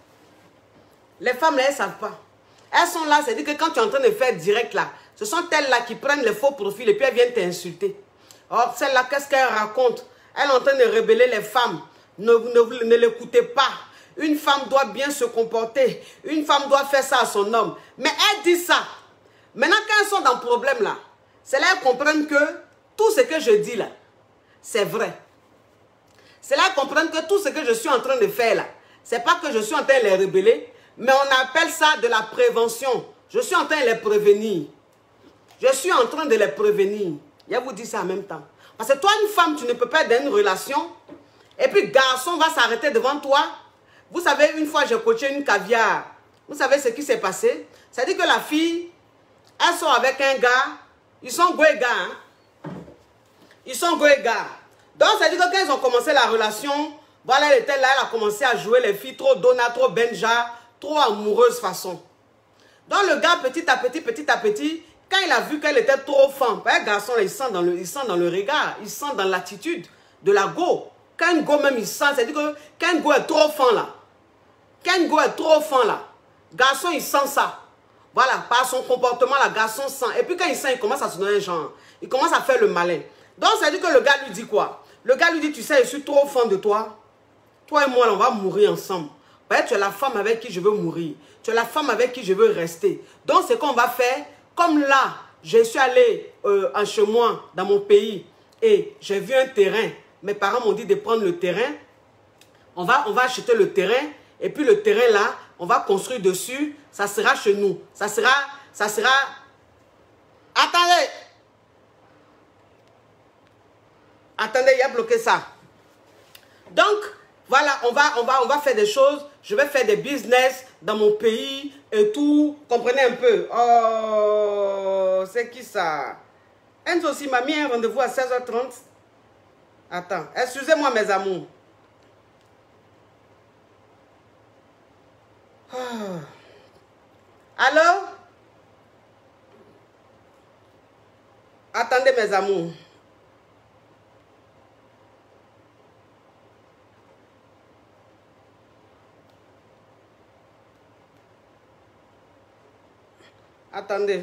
Les femmes, elles ne savent pas. Elles sont là, c'est-à-dire que quand tu es en train de faire direct là, ce sont elles-là qui prennent les faux profils et puis elles viennent t'insulter. Or, celle-là, qu'est-ce qu'elle raconte? Elle est en train de rebeller les femmes. Ne l'écoutez pas. Une femme doit bien se comporter. Une femme doit faire ça à son homme. Mais elle dit ça. Maintenant, quand elles sont dans le problème là, c'est là qu'elles comprennent que tout ce que je dis là, c'est vrai. C'est là qu'elles comprennent que tout ce que je suis en train de faire là, c'est pas que je suis en train de les rebeller, mais on appelle ça de la prévention. Je suis en train de les prévenir. Je suis en train de les prévenir. Je vous dis ça en même temps. Parce que toi, une femme, tu ne peux pas être dans une relation. Et puis, garçon va s'arrêter devant toi. Vous savez, une fois, j'ai coaché une caviar. Vous savez ce qui s'est passé? C'est-à-dire que la fille, elle sort avec un gars. Ils sont go et gars. Hein? Ils sont go et gars. Donc, c'est-à-dire que quand ils ont commencé la relation, voilà, elle était là, elle a commencé à jouer les filles trop donna, trop benja, trop amoureuse façon. Donc, le gars, petit à petit, quand il a vu qu'elle était trop femme, un garçon, il sent dans le regard, il sent dans l'attitude de la go. Quand un go même, il sent, c'est-à-dire que quand un go est trop fan là, quand un go est trop fan là, garçon, il sent ça. Voilà, par son comportement, la garçon sent. Et puis quand il sent, il commence à se donner un genre. Il commence à faire le malin. Donc, ça veut dire que le gars lui dit quoi? Le gars lui dit, tu sais, je suis trop fan de toi. Toi et moi, là, on va mourir ensemble. Ouais, tu es la femme avec qui je veux mourir. Tu es la femme avec qui je veux rester. Donc, ce qu'on va faire, comme là, je suis allé chez moi, dans mon pays, et j'ai vu un terrain. Mes parents m'ont dit de prendre le terrain. On va acheter le terrain. Et puis le terrain là, on va construire dessus. Ça sera chez nous. Ça sera... Attendez. Attendez, il a bloqué ça. Donc, voilà, on va faire des choses. Je vais faire des business dans mon pays et tout. Comprenez un peu. Oh, c'est qui ça? Enzo aussi m'a mis un rendez-vous à 16h30. Attends, excusez-moi mes amours. Oh. Allô? Attendez mes amours. Attendez.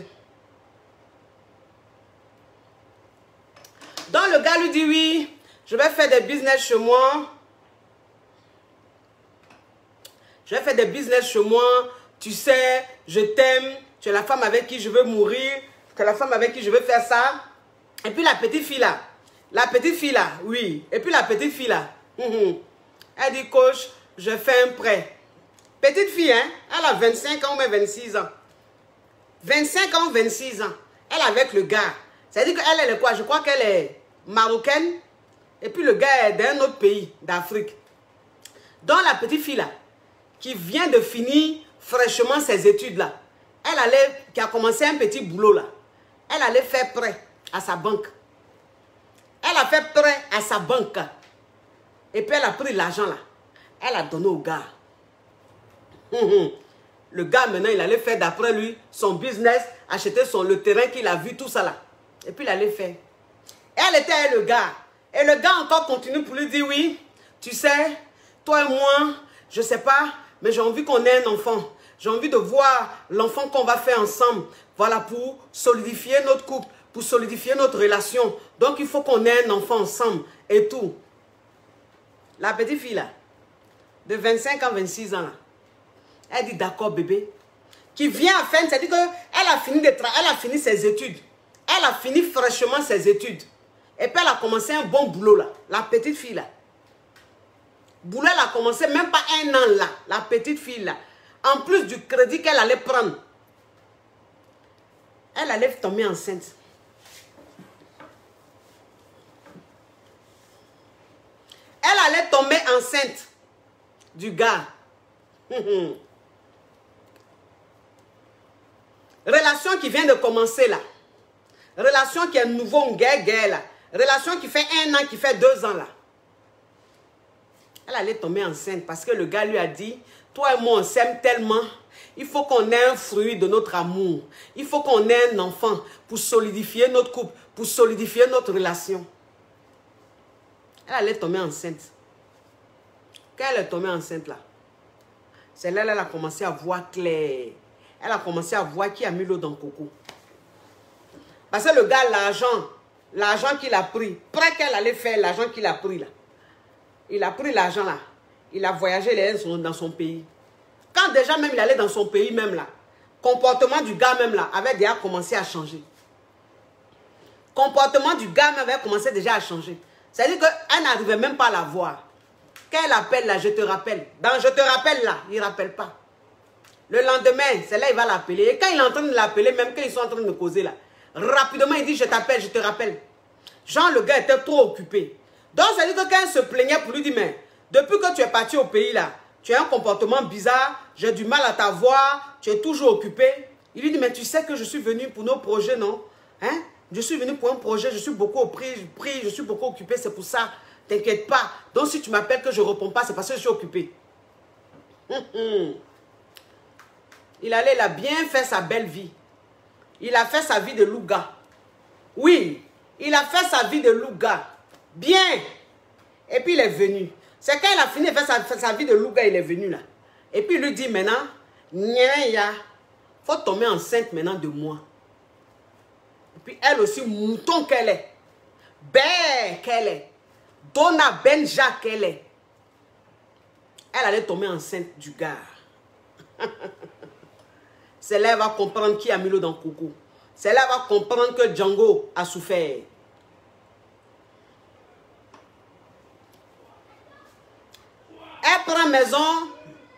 Donc le gars lui dit oui, je vais faire des business chez moi. Je vais faire des business chez moi. Tu sais, je t'aime. Tu es la femme avec qui je veux mourir. Tu es la femme avec qui je veux faire ça. Et puis la petite fille là. La petite fille là, oui. Et puis la petite fille là. Elle dit, coach, je fais un prêt. Petite fille, hein. Elle a 25 ans ou même 26 ans. 25 ans, 26 ans. Elle est avec le gars. C'est-à-dire qu'elle est quoi? Je crois qu'elle est marocaine. Et puis le gars est d'un autre pays d'Afrique. Donc la petite fille là, qui vient de finir fraîchement ses études là, qui a commencé un petit boulot là, elle allait faire prêt à sa banque. Elle a fait prêt à sa banque. Et puis elle a pris l'argent là. Elle a donné au gars. Le gars maintenant il allait faire d'après lui son business, acheter le terrain qu'il a vu, tout ça là. Et puis il allait faire. Elle était avec le gars. Et le gars encore continue pour lui dire oui, tu sais, toi et moi, je sais pas, mais j'ai envie qu'on ait un enfant. J'ai envie de voir l'enfant qu'on va faire ensemble. Voilà, pour solidifier notre couple, pour solidifier notre relation. Donc, il faut qu'on ait un enfant ensemble et tout. La petite fille, là, de 25 ans, 26 ans, là, elle dit d'accord, bébé. Qui vient à faire, c'est-à-dire qu'elle a fini elle a fini ses études. Elle a fini fraîchement ses études. Et puis, elle a commencé un bon boulot, là. La petite fille, là. Boulot, elle a commencé même pas un an, là. La petite fille, là. En plus du crédit qu'elle allait prendre. Elle allait tomber enceinte. Elle allait tomber enceinte du gars. Relation qui vient de commencer là. Relation qui est nouveau, guerre là. Relation qui fait 1 an, qui fait 2 ans là. Elle allait tomber enceinte parce que le gars lui a dit, toi et moi on s'aime tellement. Il faut qu'on ait un fruit de notre amour. Il faut qu'on ait un enfant pour solidifier notre couple, pour solidifier notre relation. Elle allait tomber enceinte. Quand elle est tombée enceinte là, c'est là qu'elle a commencé à voir clair. Elle a commencé à voir qui a mis l'eau dans le coco. Parce que le gars, l'argent qu'il a pris, près qu'elle allait faire l'argent qu'il a pris là, il a pris l'argent là, il a voyagé dans son pays. Quand déjà même il allait dans son pays même là, comportement du gars même là avait déjà commencé à changer. Comportement du gars même avait commencé déjà à changer. C'est-à-dire qu'elle n'arrivait même pas à la voir. Quand elle appelle là, je te rappelle. Dans je te rappelle là, il ne rappelle pas. Le lendemain, c'est là il va l'appeler. Et quand il est en train de l'appeler, même quand ils sont en train de causer là, rapidement il dit je t'appelle, je te rappelle. Genre le gars était trop occupé. Donc ça veut dire que quand elle se plaignait pour lui dire mais depuis que tu es parti au pays là, tu as un comportement bizarre, j'ai du mal à t'avoir, tu es toujours occupé. Il lui dit mais tu sais que je suis venu pour nos projets, non? Hein? Je suis venu pour un projet, je suis beaucoup pris, je suis beaucoup occupé, c'est pour ça. T'inquiète pas. Donc si tu m'appelles que je ne réponds pas, c'est parce que je suis occupé. Il a bien fait sa belle vie. Il a fait sa vie de loup-gars. Oui, il a fait sa vie de loup-gars. Bien. Et puis il est venu. C'est quand il a fini de faire sa vie de loup-gars, il est venu là. Et puis il lui dit maintenant, il faut tomber enceinte maintenant de moi. Et puis elle aussi, mouton qu'elle est. Belle qu'elle est. Donna Benja qu'elle est. Elle allait tomber enceinte du gars. C'est là qu'elle va comprendre qui a mis l'eau dans le coco. C'est là qu'elle va comprendre que Django a souffert. Elle prend maison.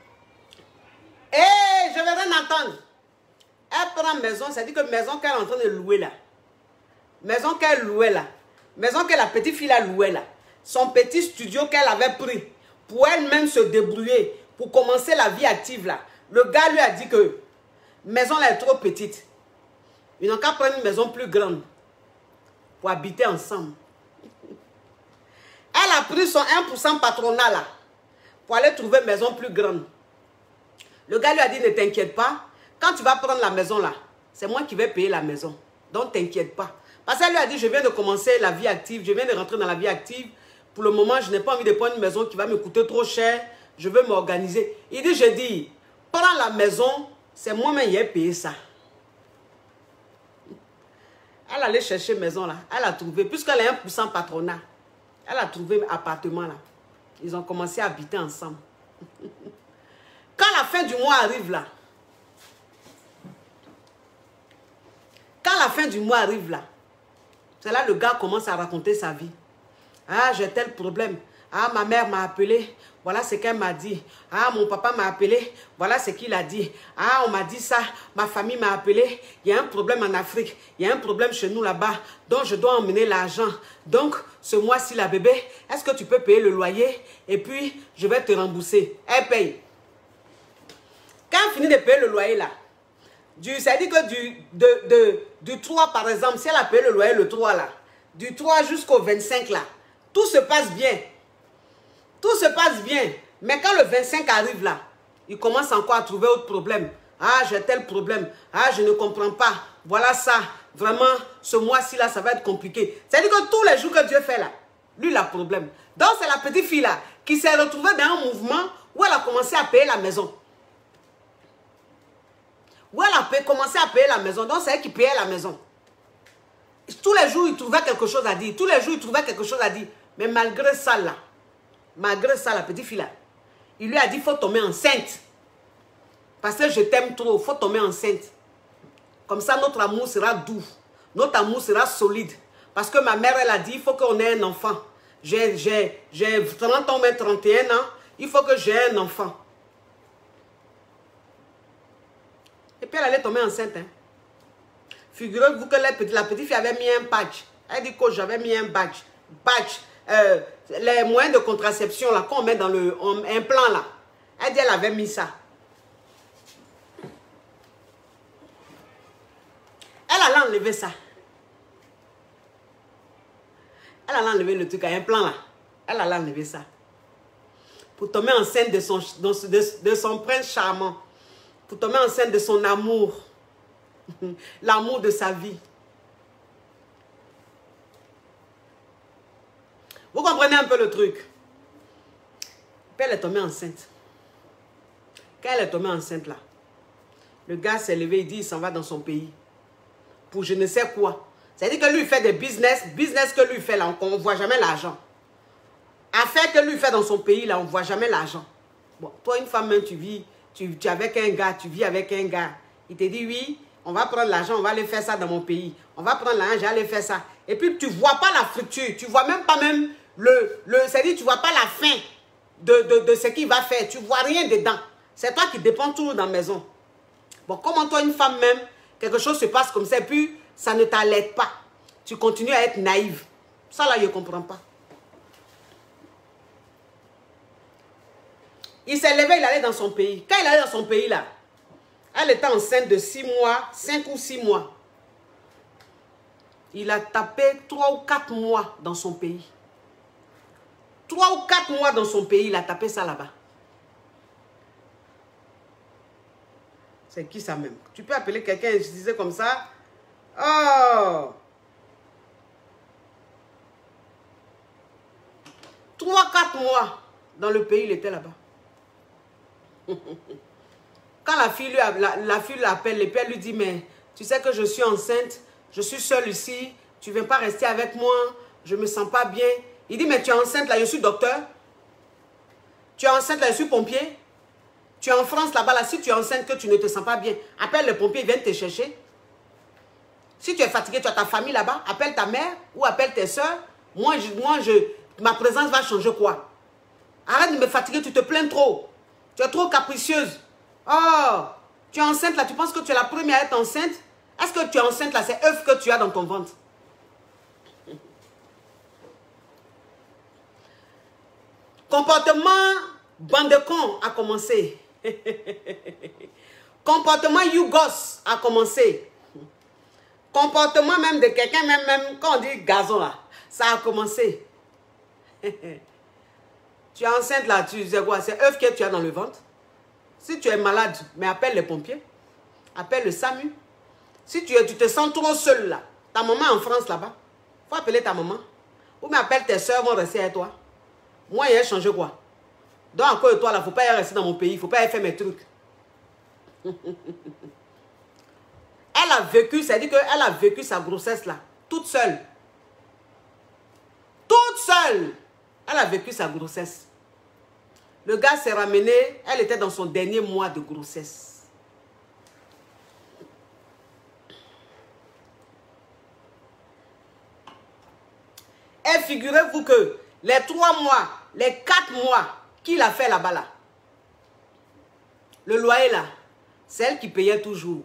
Et je vais rien entendre. Elle prend maison, c'est-à-dire que maison qu'elle est en train de louer là. Maison qu'elle louait là. Maison que la petite fille a louée là. Son petit studio qu'elle avait pris pour elle-même se débrouiller, pour commencer la vie active là. Le gars lui a dit que maison là est trop petite. Ils n'ont qu'à prendre une maison plus grande pour habiter ensemble. Elle a pris son 1% patronat là pour aller trouver une maison plus grande. Le gars lui a dit ne t'inquiète pas, quand tu vas prendre la maison là, c'est moi qui vais payer la maison. Donc t'inquiète pas. Parce qu'elle lui a dit je viens de commencer la vie active, je viens de rentrer dans la vie active. Pour le moment, je n'ai pas envie de prendre une maison qui va me coûter trop cher. Je veux m'organiser. Il dit, je dis, prends la maison, c'est moi-même qui ai payé ça. Elle allait chercher maison là. Elle a trouvé, puisqu'elle a 1% patronat, elle a trouvé un appartement là. Ils ont commencé à habiter ensemble. Quand la fin du mois arrive là, c'est là le gars commence à raconter sa vie. Ah, j'ai tel problème. Ah, ma mère m'a appelé. Voilà ce qu'elle m'a dit. Ah, mon papa m'a appelé. Voilà ce qu'il a dit. Ah, on m'a dit ça. Ma famille m'a appelé. Il y a un problème en Afrique. Il y a un problème chez nous là-bas. Donc, je dois emmener l'argent. Donc, ce mois-ci, la bébé, est-ce que tu peux payer le loyer? Et puis, je vais te rembourser. Elle paye. Quand elle finit de payer le loyer là, c'est-à-dire que du 3 par exemple, si elle a payé le loyer le 3 là, du 3 jusqu'au 25 là, tout se passe bien. Tout se passe bien. Mais quand le 25 arrive là, il commence encore à trouver autre problème. Ah, j'ai tel problème. Ah, je ne comprends pas. Voilà ça. Vraiment, ce mois-ci là, ça va être compliqué. C'est-à-dire que tous les jours que Dieu fait là, lui, il a problème. Donc, c'est la petite fille là qui s'est retrouvée dans un mouvement où elle a commencé à payer la maison. Où elle a commencé à payer la maison. Donc, c'est elle qui payait la maison. Tous les jours, il trouvait quelque chose à dire. Tous les jours, il trouvait quelque chose à dire. Mais malgré ça, là, la petite fille, là, il lui a dit, il faut tomber enceinte. Parce que je t'aime trop, il faut tomber enceinte. Comme ça, notre amour sera doux. Notre amour sera solide. Parce que ma mère, elle a dit, il faut qu'on ait un enfant. J'ai 30 ans, même 31 ans. Il faut que j'ai un enfant. Et puis, elle allait tomber enceinte. Hein. Figurez-vous que la petite fille avait mis un badge. Elle dit que j'avais mis un badge. Les moyens de contraception là qu'on met dans le implant là. Elle dit elle avait mis ça. Elle allait enlever ça. Elle allait enlever le truc à implant là. Elle allait enlever ça. Pour tomber enceinte de son prince charmant. Pour tomber enceinte de son amour. L'amour de sa vie. Vous comprenez un peu le truc? Puis elle est tombée enceinte. Quand elle est tombée enceinte là, le gars s'est levé, il dit il s'en va dans son pays. Pour je ne sais quoi. C'est-à-dire que lui il fait des business que lui fait là, on ne voit jamais l'argent. Affaire que lui fait dans son pays là, on ne voit jamais l'argent. Bon, toi une femme, tu es avec un gars, tu vis avec un gars. Il te dit oui, on va prendre l'argent, on va aller faire ça dans mon pays. On va prendre l'argent, j'allais faire ça. Et puis tu ne vois pas la fructure, tu ne vois même pas même c'est-à-dire tu ne vois pas la fin de ce qu'il va faire. Tu ne vois rien dedans. C'est toi qui dépends toujours dans la maison. Bon, comment toi, une femme même, quelque chose se passe comme ça, et puis ça ne t'allaite pas. Tu continues à être naïve. Ça là, je ne comprends pas. Il s'est levé, il allait dans son pays. Quand il allait dans son pays là, elle était enceinte de 6 mois, 5 ou 6 mois. Il a tapé 3 ou 4 mois dans son pays. 3 ou 4 mois dans son pays, il a tapé ça là-bas. C'est qui ça même? Tu peux appeler quelqu'un et je disais comme ça. Oh! 3-4 mois dans le pays, il était là-bas. Quand la fille l'appelle, et puis elle lui dit, mais tu sais que je suis enceinte, je suis seule ici, tu ne viens pas rester avec moi, je ne me sens pas bien. Il dit, mais tu es enceinte là, je suis docteur. Tu es enceinte là, je suis pompier. Tu es en France là-bas, là, si tu es enceinte que tu ne te sens pas bien, appelle le pompier, ils viennent te chercher. Si tu es fatigué, tu as ta famille là-bas, appelle ta mère ou appelle tes soeurs. Ma présence va changer quoi? Arrête de me fatiguer, tu te plains trop. Tu es trop capricieuse. Oh, tu es enceinte là, tu penses que tu es la première à être enceinte? Est-ce que tu es enceinte là, c'est œuf que tu as dans ton ventre? Comportement bande de cons a commencé. Comportement yougos a commencé. Comportement même de quelqu'un, même quand on dit gazon là, ça a commencé. Tu es enceinte là, tu sais quoi? C'est œuf que tu as dans le ventre. Si tu es malade, mais appelle les pompiers. Appelle le SAMU. Si tu te sens trop seul là, ta maman est en France là-bas, il faut appeler ta maman. Ou mais appelle tes soeurs, vont rester avec toi. Moi, il a changé quoi? Donc, à cause de toi, là, il ne faut pas y rester dans mon pays. Il ne faut pas y faire mes trucs. Elle a vécu, c'est-à-dire qu'elle a vécu sa grossesse, là, toute seule. Toute seule. Elle a vécu sa grossesse. Le gars s'est ramené, elle était dans son dernier mois de grossesse. Et figurez-vous que les 3 mois, les 4 mois qu'il a fait là-bas, là, le loyer là, c'est elle qui payait toujours.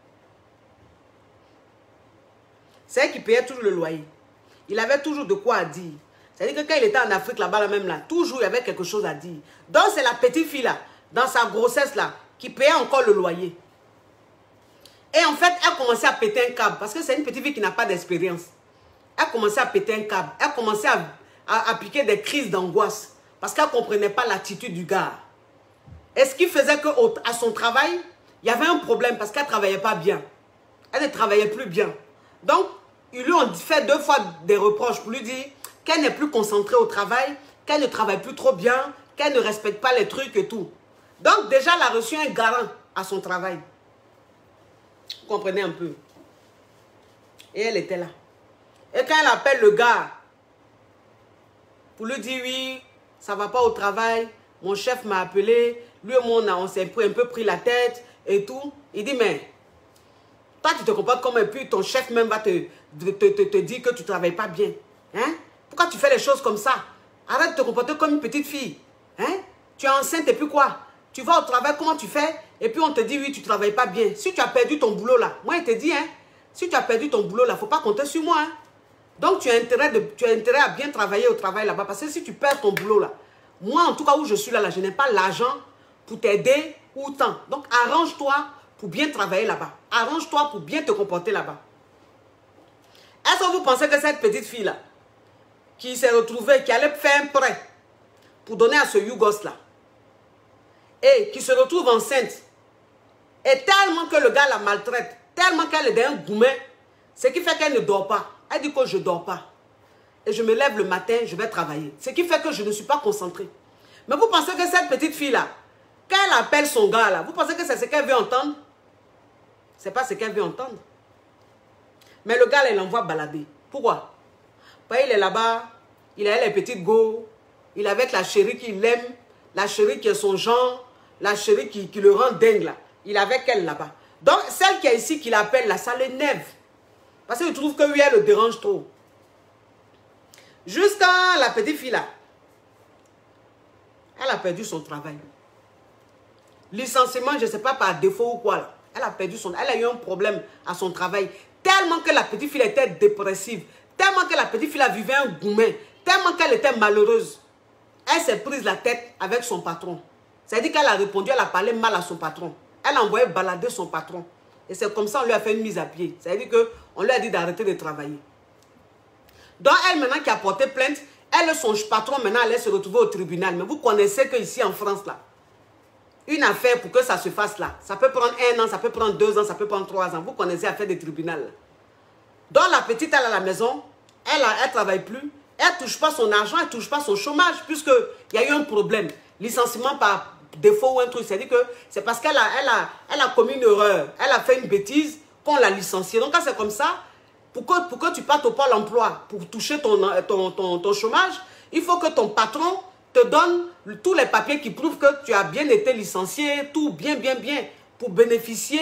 C'est elle qui payait toujours le loyer. Il avait toujours de quoi dire. C'est-à-dire que quand il était en Afrique là-bas, là même là, toujours il y avait quelque chose à dire. Donc c'est la petite fille là, dans sa grossesse là, qui payait encore le loyer. Et en fait, elle commençait à péter un câble. Parce que c'est une petite fille qui n'a pas d'expérience. Elle commençait à péter un câble. Elle commençait à appliquer des crises d'angoisse. Parce qu'elle ne comprenait pas l'attitude du gars. Et ce qui faisait qu'à son travail, il y avait un problème parce qu'elle ne travaillait pas bien. Elle ne travaillait plus bien. Donc, ils lui ont fait 2 fois des reproches pour lui dire qu'elle n'est plus concentrée au travail, qu'elle ne travaille plus trop bien, qu'elle ne respecte pas les trucs et tout. Donc, déjà, elle a reçu un garant à son travail. Vous comprenez un peu? Et elle était là. Et quand elle appelle le gars pour lui dire oui, ça ne va pas au travail, mon chef m'a appelé, lui et moi on s'est un peu pris la tête et tout. Il dit mais toi tu te comportes comme un peu, ton chef même va te dire que tu ne travailles pas bien. Hein? Pourquoi tu fais les choses comme ça? Arrête de te comporter comme une petite fille. Hein? Tu es enceinte et puis quoi? Tu vas au travail, comment tu fais? Et puis on te dit oui, tu ne travailles pas bien. Si tu as perdu ton boulot là, moi il te dit, hein, si tu as perdu ton boulot là, il ne faut pas compter sur moi. Hein? Donc tu as intérêt à bien travailler au travail là-bas. Parce que si tu perds ton boulot là, moi en tout cas où je suis là, je n'ai pas l'argent pour t'aider ou tant. Donc arrange-toi pour bien travailler là-bas. Arrange-toi pour bien te comporter là-bas. Est-ce que vous pensez que cette petite fille là, qui s'est retrouvée, qui allait faire un prêt pour donner à ce Yougos là, et qui se retrouve enceinte, et tellement que le gars la maltraite, tellement qu'elle est d'un goumet, ce qui fait qu'elle ne dort pas. Elle dit que je ne dors pas. Et je me lève le matin, je vais travailler. Ce qui fait que je ne suis pas concentrée. Mais vous pensez que cette petite fille-là, quand elle appelle son gars là, vous pensez que c'est ce qu'elle veut entendre? Ce n'est pas ce qu'elle veut entendre. Mais le gars là, il l'envoie balader. Pourquoi? Parce qu'il est là-bas, il a les petites go, il est avec la chérie qu'il aime, la chérie qui est son genre, la chérie qui le rend dingue là. Il est avec elle là-bas. Donc, celle qui est ici, qui l'appelle là, ça l'énerve. Parce qu'il trouve que lui, elle le dérange trop. Jusqu'à la petite fille là, elle a perdu son travail. Licenciement, je ne sais pas par défaut ou quoi là. Elle a perdu son... Elle a eu un problème à son travail. Tellement que la petite fille était dépressive. Tellement que la petite fille vivait un goumet. Tellement qu'elle était malheureuse. Elle s'est prise la tête avec son patron. C'est-à-dire qu'elle a répondu, elle a parlé mal à son patron. Elle a envoyé balader son patron. Et c'est comme ça qu'on lui a fait une mise à pied. C'est-à-dire qu'on lui a dit d'arrêter de travailler. Donc elle maintenant qui a porté plainte, elle, son patron maintenant allait se retrouver au tribunal. Mais vous connaissez qu'ici en France là, une affaire pour que ça se fasse là, ça peut prendre 1 an, ça peut prendre 2 ans, ça peut prendre 3 ans. Vous connaissez l'affaire des tribunaux là. Donc la petite elle à la maison, elle ne travaille plus, elle ne touche pas son argent, elle ne touche pas son chômage puisqu'il y a eu un problème. Licenciement par défaut ou un truc, c'est-à-dire que c'est parce qu'elle a commis une erreur, elle a fait une bêtise qu'on l'a licenciée. Donc quand c'est comme ça, pour que tu partes au Pôle emploi pour toucher ton chômage, il faut que ton patron te donne tous les papiers qui prouvent que tu as bien été licencié, tout bien, pour bénéficier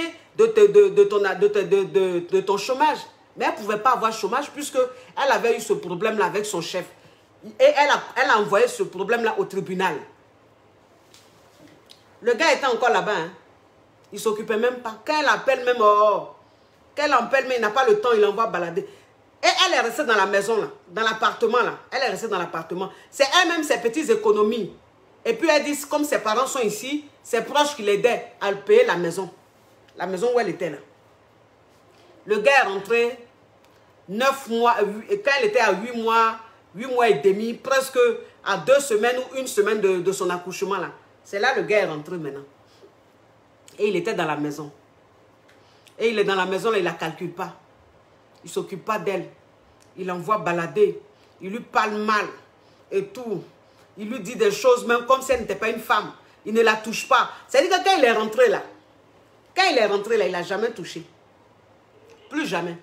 de ton chômage. Mais elle ne pouvait pas avoir chômage puisqu'elle avait eu ce problème-là avec son chef. Et elle a envoyé ce problème-là au tribunal. Le gars était encore là-bas. Hein. Il ne s'occupait même pas. Quand elle appelle même, qu'elle appelle, mais il n'a pas le temps, il envoie balader. Et elle est restée dans la maison, là, dans l'appartement. Là. Elle est restée dans l'appartement. C'est elle-même ses petites économies. Et puis elle dit, comme ses parents sont ici, ses proches qui l'aidaient à payer la maison. La maison où elle était là. Le gars est rentré 9 mois, et quand elle était à 8 mois et demi, presque à 2 semaines ou 1 semaine de son accouchement là. C'est là le gars est rentré maintenant. Et il était dans la maison. Et il est dans la maison là, il ne la calcule pas. Il ne s'occupe pas d'elle. Il l'envoie balader. Il lui parle mal et tout. Il lui dit des choses même comme si elle n'était pas une femme. Il ne la touche pas. C'est-à-dire que quand il est rentré là, il n'a jamais touché. Plus jamais.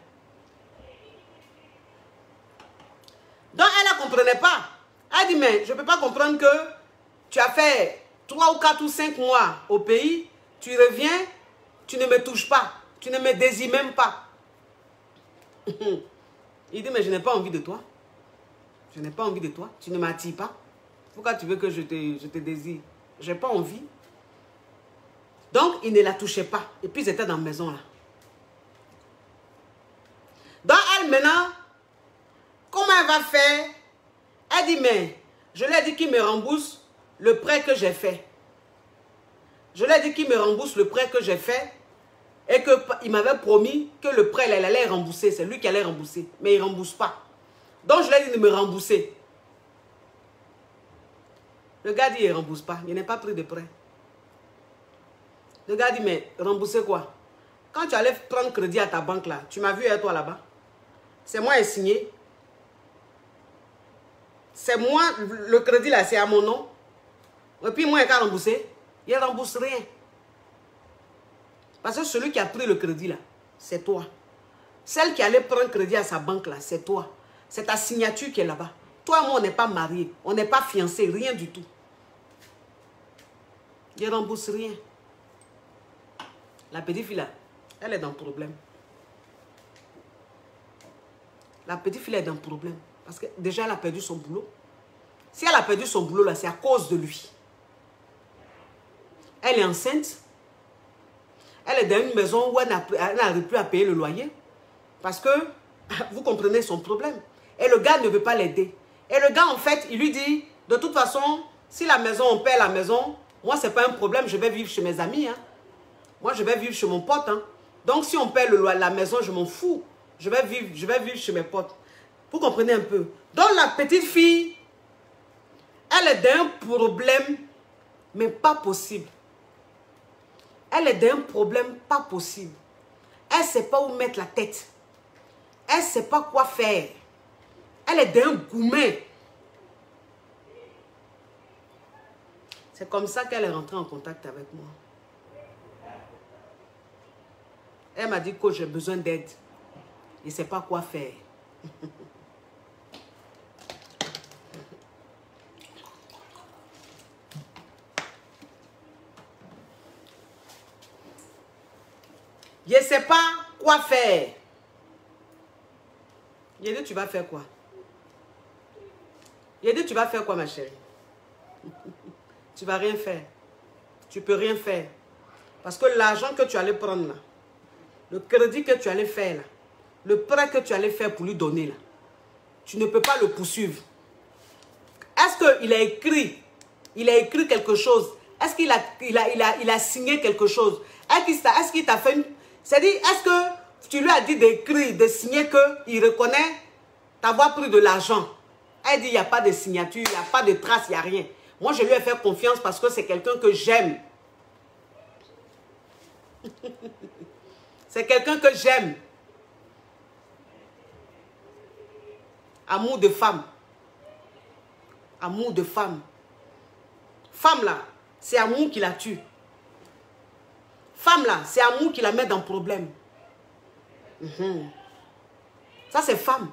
Donc elle ne comprenait pas. Elle dit, mais je ne peux pas comprendre que tu as fait 3 ou 4 ou 5 mois au pays, tu reviens, tu ne me touches pas, tu ne me désires même pas. Il dit, mais je n'ai pas envie de toi. Je n'ai pas envie de toi, tu ne m'attires pas. Pourquoi tu veux que je te désire? Je n'ai pas envie. Donc, il ne la touchait pas. Et puis, ils étaient dans la maison là. Donc, elle maintenant, comment elle va faire? Elle dit, mais je lui ai dit qu'il me rembourse le prêt que j'ai fait. Je lui ai dit qu'il me rembourse le prêt que j'ai fait et qu'il m'avait promis que le prêt, elle allait rembourser. C'est lui qui allait rembourser. Mais il ne rembourse pas. Donc, je lui ai dit de me rembourser. Le gars dit, il ne rembourse pas. Il n'a pas pris de prêt. Le gars dit, mais rembourser quoi? Quand tu allais prendre crédit à ta banque là, tu m'as vu à toi là-bas. C'est moi qui ai signé. C'est moi, le crédit là, c'est à mon nom. Et puis moi, il a remboursé. Il ne rembourse rien. Parce que celui qui a pris le crédit là, c'est toi. Celle qui allait prendre crédit à sa banque, là, c'est toi. C'est ta signature qui est là-bas. Toi et moi, on n'est pas mariés. On n'est pas fiancés, rien du tout. Je ne rembourse rien. La petite fille, là, elle est dans le problème. La petite fille est dans le problème. Parce que déjà, elle a perdu son boulot. Si elle a perdu son boulot, là, c'est à cause de lui. Elle est enceinte. Elle est dans une maison où elle n'arrive plus à payer le loyer. Parce que, vous comprenez son problème. Et le gars ne veut pas l'aider. Et le gars, en fait, il lui dit, de toute façon, si la maison, on paie la maison, moi, ce n'est pas un problème, je vais vivre chez mes amis. Hein. Moi, je vais vivre chez mon pote. Hein. Donc, si on paie la maison, je m'en fous. Je vais vivre chez mes potes. Vous comprenez un peu. Donc, la petite fille, elle est dans un problème, mais pas possible. Elle est dans un problème pas possible. Elle ne sait pas où mettre la tête. Elle ne sait pas quoi faire. Elle est dans un goumet. C'est comme ça qu'elle est rentrée en contact avec moi. Elle m'a dit que j'ai besoin d'aide. Je ne sais pas quoi faire. Je ne sais pas quoi faire. J'ai dit, tu vas faire quoi? J'ai dit, tu vas faire quoi, ma chérie? Tu vas rien faire. Tu peux rien faire. Parce que l'argent que tu allais prendre là, le crédit que tu allais faire là, le prêt que tu allais faire pour lui donner là, tu ne peux pas le poursuivre. Est-ce qu'il a écrit? Il a écrit quelque chose? Est-ce qu'il a signé quelque chose? Est-ce qu'il t'a fait une... C'est-à-dire, est-ce que tu lui as dit d'écrire, de signer qu'il reconnaît t'avoir pris de l'argent? Elle dit, il n'y a pas de signature, il n'y a pas de trace, il n'y a rien. Moi, je lui ai fait confiance parce que c'est quelqu'un que j'aime. C'est quelqu'un que j'aime. Amour de femme. Amour de femme. Femme là, c'est amour qui la tue. Femme là, c'est amour qui la met dans le problème. Ça c'est femme.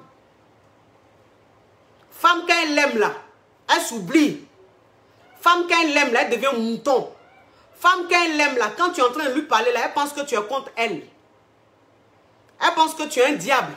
Femme quand elle l'aime là, elle s'oublie. Femme quand elle l'aime là, elle devient mouton. Femme quand elle l'aime là, quand tu es en train de lui parler là, elle pense que tu es contre elle. Elle pense que tu es un diable.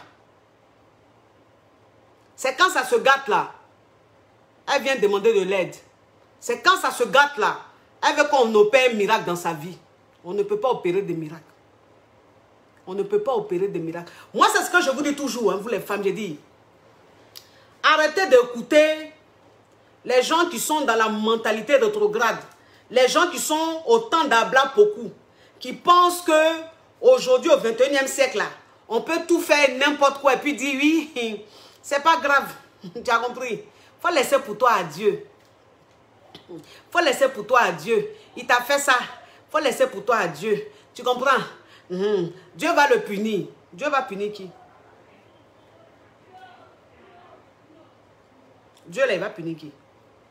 C'est quand ça se gâte là, elle vient demander de l'aide. C'est quand ça se gâte là, elle veut qu'on opère un miracle dans sa vie. On ne peut pas opérer des miracles. On ne peut pas opérer des miracles. Moi, c'est ce que je vous dis toujours, hein, vous les femmes, j'ai dit. Arrêtez d'écouter les gens qui sont dans la mentalité rétrograde. Les gens qui sont au temps d'Abla beaucoup. Qui pensent que aujourd'hui, au 21e siècle, là, on peut tout faire n'importe quoi et puis dire oui, c'est pas grave. Tu as compris? Il faut laisser pour toi à Dieu. Il faut laisser pour toi à Dieu. Il t'a fait ça. Il faut laisser pour toi à Dieu. Tu comprends? Dieu va le punir. Dieu va punir qui? Dieu là, il va punir qui?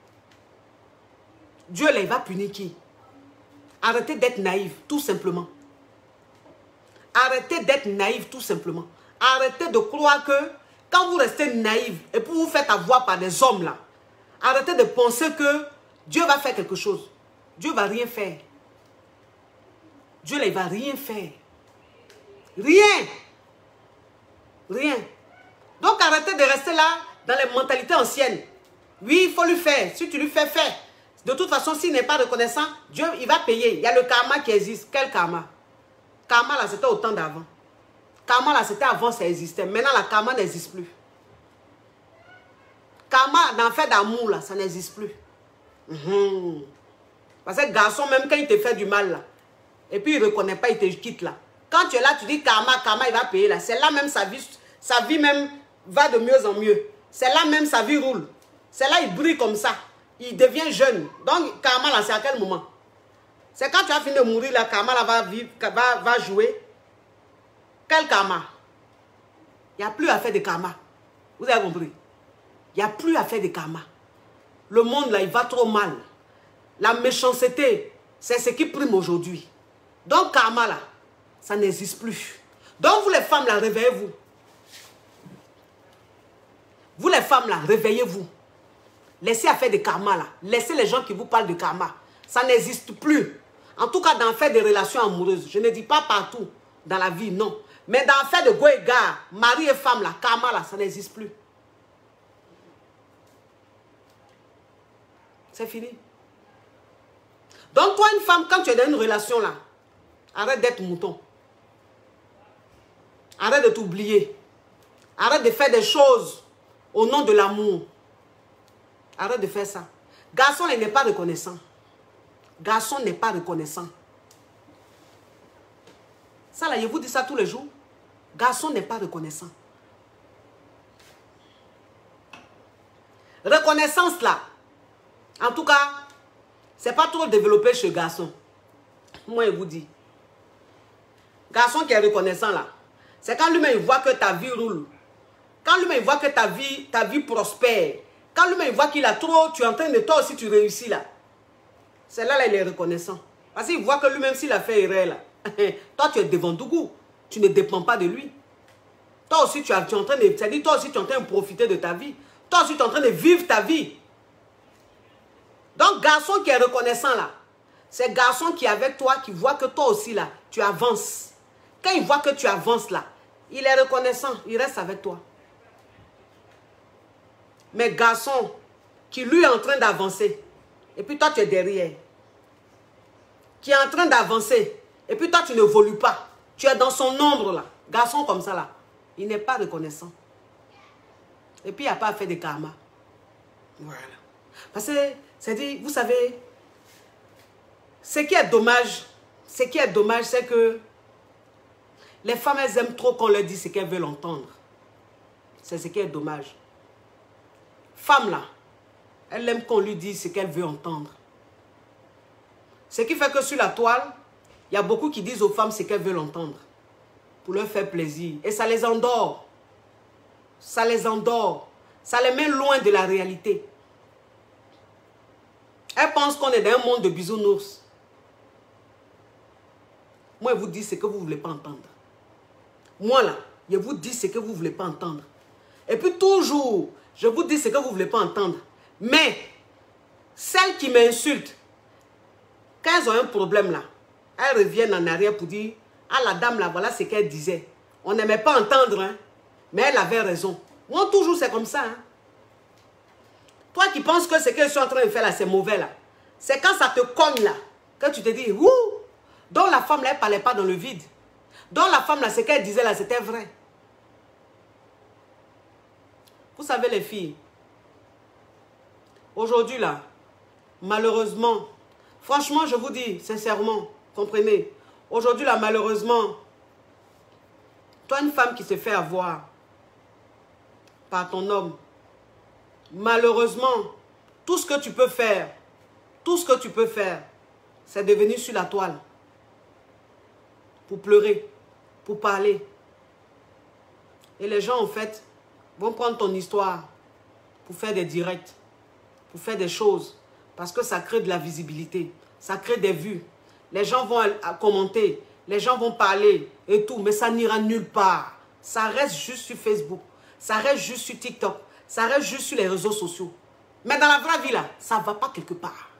Dieu là, il va punir qui? Arrêtez d'être naïf, tout simplement. Arrêtez d'être naïf, tout simplement. Arrêtez de croire que quand vous restez naïf et pour vous faites avoir par des hommes là, arrêtez de penser que Dieu va faire quelque chose. Dieu ne va rien faire. Dieu là, il ne va rien faire. Rien. Rien. Donc arrêtez de rester là dans les mentalités anciennes. Oui, il faut lui faire. Si tu lui fais, fais. De toute façon, s'il n'est pas reconnaissant, Dieu, il va payer. Il y a le karma qui existe. Quel karma? Karma là, c'était au temps d'avant. Karma là, c'était avant, ça existait. Maintenant, la karma n'existe plus. Karma, dans le fait d'amour là, ça n'existe plus. Parce que garçon, même quand il te fait du mal là, et puis il ne reconnaît pas, il te quitte là. Quand tu es là, tu dis karma, karma, il va payer là. C'est là même sa vie même va de mieux en mieux. C'est là même sa vie roule. C'est là il brille comme ça. Il devient jeune. Donc karma là, c'est à quel moment? C'est quand tu as fini de mourir là, karma là va jouer. Quel karma? Il n'y a plus à faire de karma. Vous avez compris? Il n'y a plus à faire de karma. Le monde là, il va trop mal. La méchanceté, c'est ce qui prime aujourd'hui. Donc karma là, ça n'existe plus. Donc vous les femmes là, réveillez-vous. Vous les femmes là, réveillez-vous. Laissez à faire des karmas là. Laissez les gens qui vous parlent de karma. Ça n'existe plus. En tout cas, dans faire des relations amoureuses. Je ne dis pas partout dans la vie, non. Mais dans faire de go et gars, mari et femme là, karma là, ça n'existe plus. C'est fini. Donc toi, une femme, quand tu es dans une relation là, arrête d'être mouton. Arrête de t'oublier. Arrête de faire des choses au nom de l'amour. Arrête de faire ça. Garçon, il n'est pas reconnaissant. Garçon n'est pas reconnaissant. Ça là, je vous dis ça tous les jours. Garçon n'est pas reconnaissant. Reconnaissance là, en tout cas, c'est pas trop développé chez garçon. Moi, je vous dis. Garçon qui est reconnaissant là, c'est quand lui-même il voit que ta vie roule. Quand lui-même il voit que ta vie prospère. Quand lui-même il voit qu'il a trop, tu es en train de toi aussi tu réussis là. C'est là, il est reconnaissant. Parce qu'il voit que lui-même s'il a fait erreur là. Toi tu es devant Dougou. Tu ne dépends pas de lui. Toi aussi tu es en train de, c'est-à-dire toi aussi tu es en train de profiter de ta vie. Toi aussi tu es en train de vivre ta vie. Donc garçon qui est reconnaissant là, c'est garçon qui est avec toi, qui voit que toi aussi là, tu avances. Quand il voit que tu avances là, il est reconnaissant, il reste avec toi. Mais garçon qui lui est en train d'avancer, et puis toi tu es derrière, qui est en train d'avancer, et puis toi tu n'évolues pas, tu es dans son ombre là, garçon comme ça là, il n'est pas reconnaissant. Et puis il n'y a pas à faire de karma. Voilà. Parce que, c'est-à-dire, vous savez, ce qui est dommage, c'est que les femmes, elles aiment trop qu'on leur dise ce qu'elles veulent entendre. C'est ce qui est dommage. Femme là, elle aime qu'on lui dise ce qu'elle veut entendre. Ce qui fait que sur la toile, il y a beaucoup qui disent aux femmes ce qu'elles veulent entendre. Pour leur faire plaisir. Et ça les endort. Ça les endort. Ça les met loin de la réalité. Elles pensent qu'on est dans un monde de bisounours. Moi, je vous dis ce que vous ne voulez pas entendre. Moi, là, je vous dis ce que vous ne voulez pas entendre. Et puis, toujours, je vous dis ce que vous ne voulez pas entendre. Mais, celles qui m'insultent, quand elles ont un problème, là, elles reviennent en arrière pour dire, ah, la dame, là, voilà ce qu'elle disait. On n'aimait pas entendre, hein, mais elle avait raison. Moi, toujours, c'est comme ça, hein. Toi qui penses que ce que je suis en train de faire là, c'est mauvais là. C'est quand ça te cogne là, que tu te dis, ouh, donc la femme là, elle ne parlait pas dans le vide. Donc la femme là, ce qu'elle disait là, c'était vrai. Vous savez les filles, aujourd'hui là, malheureusement, franchement je vous dis sincèrement, comprenez, aujourd'hui là, malheureusement, toi une femme qui se fait avoir par ton homme, malheureusement, tout ce que tu peux faire, c'est de venir sur la toile pour pleurer, pour parler. Et les gens, en fait, vont prendre ton histoire pour faire des directs, pour faire des choses, parce que ça crée de la visibilité, ça crée des vues. Les gens vont commenter, les gens vont parler et tout, mais ça n'ira nulle part. Ça reste juste sur Facebook, ça reste juste sur TikTok. Ça reste juste sur les réseaux sociaux. Mais dans la vraie vie, là, ça ne va pas quelque part.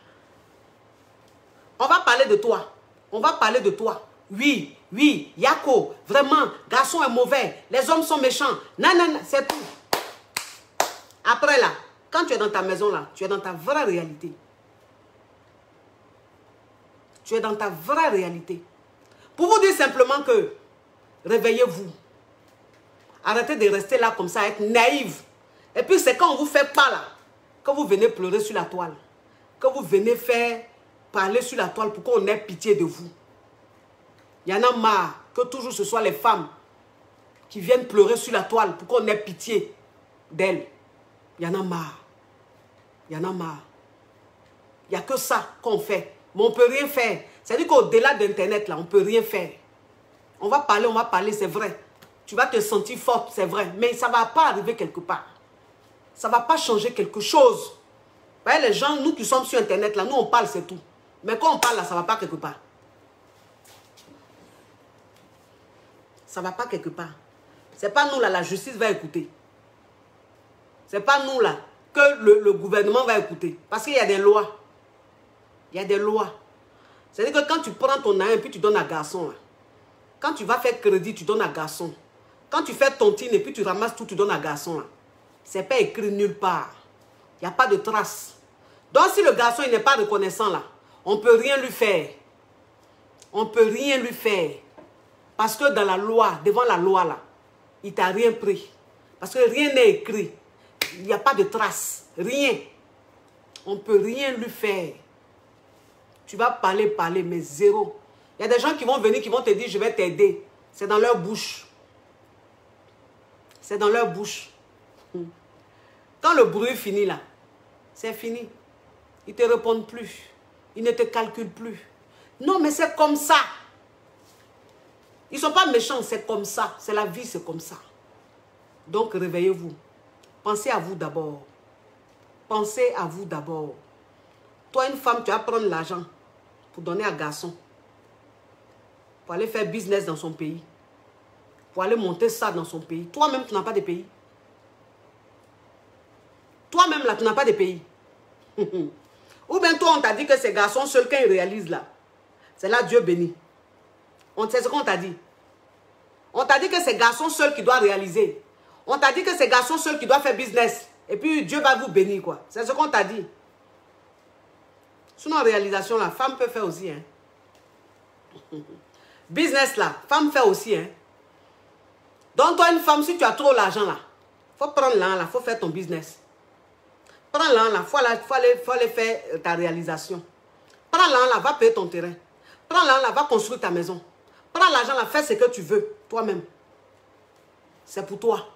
On va parler de toi. On va parler de toi. Oui, oui, Yako, vraiment, garçon est mauvais. Les hommes sont méchants. Non, non, non, c'est tout. Après, là, quand tu es dans ta maison, là, tu es dans ta vraie réalité. Tu es dans ta vraie réalité. Pour vous dire simplement que, réveillez-vous. Arrêtez de rester là comme ça, être naïve. Et puis c'est quand on vous fait pas là, que vous venez pleurer sur la toile. Que vous venez faire parler sur la toile pour qu'on ait pitié de vous. Il y en a marre que toujours ce soit les femmes qui viennent pleurer sur la toile pour qu'on ait pitié d'elles. Il y en a marre. Il y en a marre. Il n'y a que ça qu'on fait. Mais on ne peut rien faire. C'est-à-dire qu'au-delà d'Internet, là, on ne peut rien faire. On va parler, c'est vrai. Tu vas te sentir forte, c'est vrai. Mais ça ne va pas arriver quelque part. Ça ne va pas changer quelque chose. Vous voyez, les gens, nous qui sommes sur Internet, là, nous, on parle, c'est tout. Mais quand on parle, là, ça ne va pas quelque part. ça ne va pas quelque part. Ce n'est pas nous là, la justice va écouter. Ce n'est pas nous là que le gouvernement va écouter. Parce qu'il y a des lois. Il y a des lois. C'est-à-dire que quand tu prends ton argent et puis tu donnes à garçon, là. Quand tu vas faire crédit, tu donnes à garçon. Quand tu fais tontine et puis tu ramasses tout, tu donnes à garçon. Ce n'est pas écrit nulle part. Il n'y a pas de trace. Donc si le garçon n'est pas reconnaissant là, on ne peut rien lui faire. On ne peut rien lui faire. Parce que dans la loi, devant la loi là, il ne t'a rien pris. Parce que rien n'est écrit. Il n'y a pas de trace. Rien. On ne peut rien lui faire. Tu vas parler, mais zéro. Il y a des gens qui vont venir, qui vont te dire, je vais t'aider. C'est dans leur bouche. C'est dans leur bouche. Quand le bruit finit là, c'est fini. Ils ne te répondent plus. Ils ne te calculent plus. Non, mais c'est comme ça. Ils ne sont pas méchants, c'est comme ça. C'est la vie, c'est comme ça. Donc, réveillez-vous. Pensez à vous d'abord. Pensez à vous d'abord. Toi, une femme, tu vas prendre l'argent pour donner à garçon. Pour aller faire business dans son pays. Pour aller monter ça dans son pays. Toi-même, tu n'as pas de pays. Toi-même, là, tu n'as pas de pays. Ou bien toi, on t'a dit que ces garçons seuls, quand ils réalisent là, c'est là Dieu bénit. C'est ce qu'on t'a dit. On t'a dit que c'est garçons seuls qui doivent réaliser. On t'a dit que c'est garçons seuls qui doivent faire business. Et puis Dieu va vous bénir, quoi. C'est ce qu'on t'a dit. Sinon, en réalisation, la femme peut faire aussi. Hein. Business, là, femme fait aussi. Hein. Donc, toi, une femme, si tu as trop l'argent, là, il faut prendre l'argent, là, il faut faire ton business. Prends l'argent, là, il faut aller faire ta réalisation. Prends l'argent, là, va payer ton terrain. Prends l'argent, là, va construire ta maison. Prends l'argent, là, fais ce que tu veux, toi-même. C'est pour toi.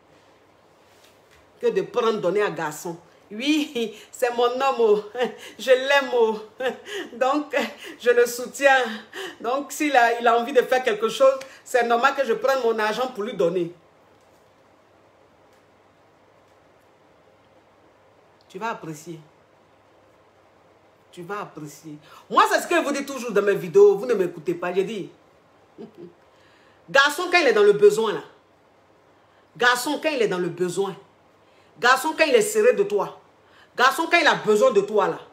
Que de prendre, donner à garçon. Oui, c'est mon homme, oh. Je l'aime, oh. Donc je le soutiens. Donc s'il a envie de faire quelque chose, c'est normal que je prenne mon argent pour lui donner. Tu vas apprécier. Tu vas apprécier. Moi, c'est ce que je vous dis toujours dans mes vidéos. Vous ne m'écoutez pas. Je dis, garçon, quand il est dans le besoin, là. Garçon, quand il est dans le besoin. Garçon, quand il est serré de toi. Garçon, quand il a besoin de toi, là.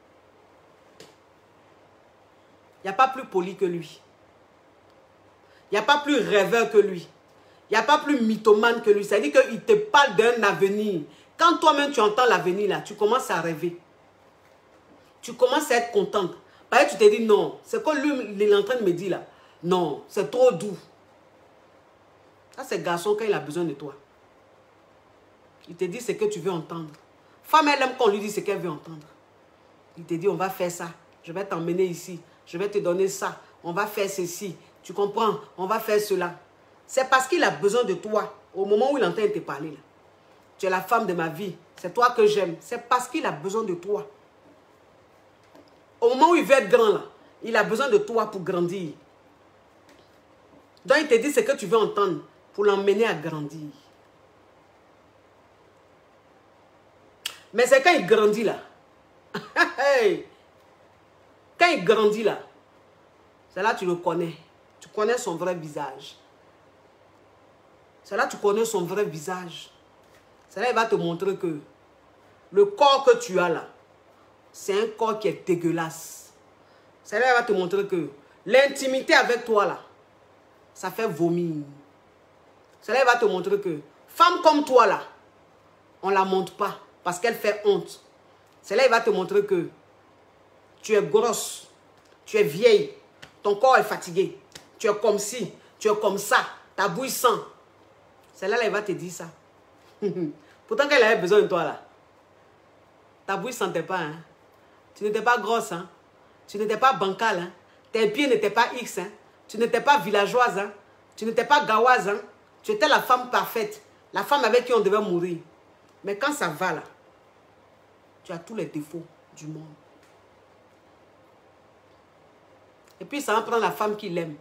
Il n'y a pas plus poli que lui. Il n'y a pas plus rêveur que lui. Il n'y a pas plus mythomane que lui. C'est-à-dire qu'il te parle d'un avenir. Quand toi-même tu entends l'avenir, là, tu commences à rêver. Tu commences à être contente. Parce que tu te dis non. C'est quoi lui, il est en train de me dire là. Non, c'est trop doux. Ça, c'est garçon quand il a besoin de toi. Il te dit ce que tu veux entendre. Femme, elle aime qu'on lui dit ce qu'elle veut entendre. Il te dit, on va faire ça. Je vais t'emmener ici. Je vais te donner ça. On va faire ceci. Tu comprends? On va faire cela. C'est parce qu'il a besoin de toi. Au moment où il entend te parler. Là. Tu es la femme de ma vie. C'est toi que j'aime. C'est parce qu'il a besoin de toi. Au moment où il veut être grand, là, il a besoin de toi pour grandir. Donc il te dit ce que tu veux entendre pour l'emmener à grandir. Mais c'est quand il grandit là. Hey. Quand il grandit là, c'est là que tu le connais. Tu connais son vrai visage. C'est là que tu connais son vrai visage. C'est là qu'il va te montrer que le corps que tu as là, c'est un corps qui est dégueulasse. C'est là qu'il va te montrer que l'intimité avec toi là, ça fait vomir. C'est là qu'il va te montrer que femme comme toi là, on ne la montre pas. Parce qu'elle fait honte. C'est là qu'il va te montrer que tu es grosse, tu es vieille, ton corps est fatigué, tu es comme ci, tu es comme ça, ta bouille sent. C'est là qu'il va te dire ça. Pourtant, quand il avait besoin de toi là, ta bouille ne sentait pas. Hein? Tu n'étais pas grosse, hein? Tu n'étais pas bancale, hein? Tes pieds n'étaient pas X, hein? Tu n'étais pas villageoise, hein? Tu n'étais pas gaoise, hein? Tu étais la femme parfaite, la femme avec qui on devait mourir. Mais quand ça va là, tu as tous les défauts du monde. Et puis ça va prendre la femme qu'il aime.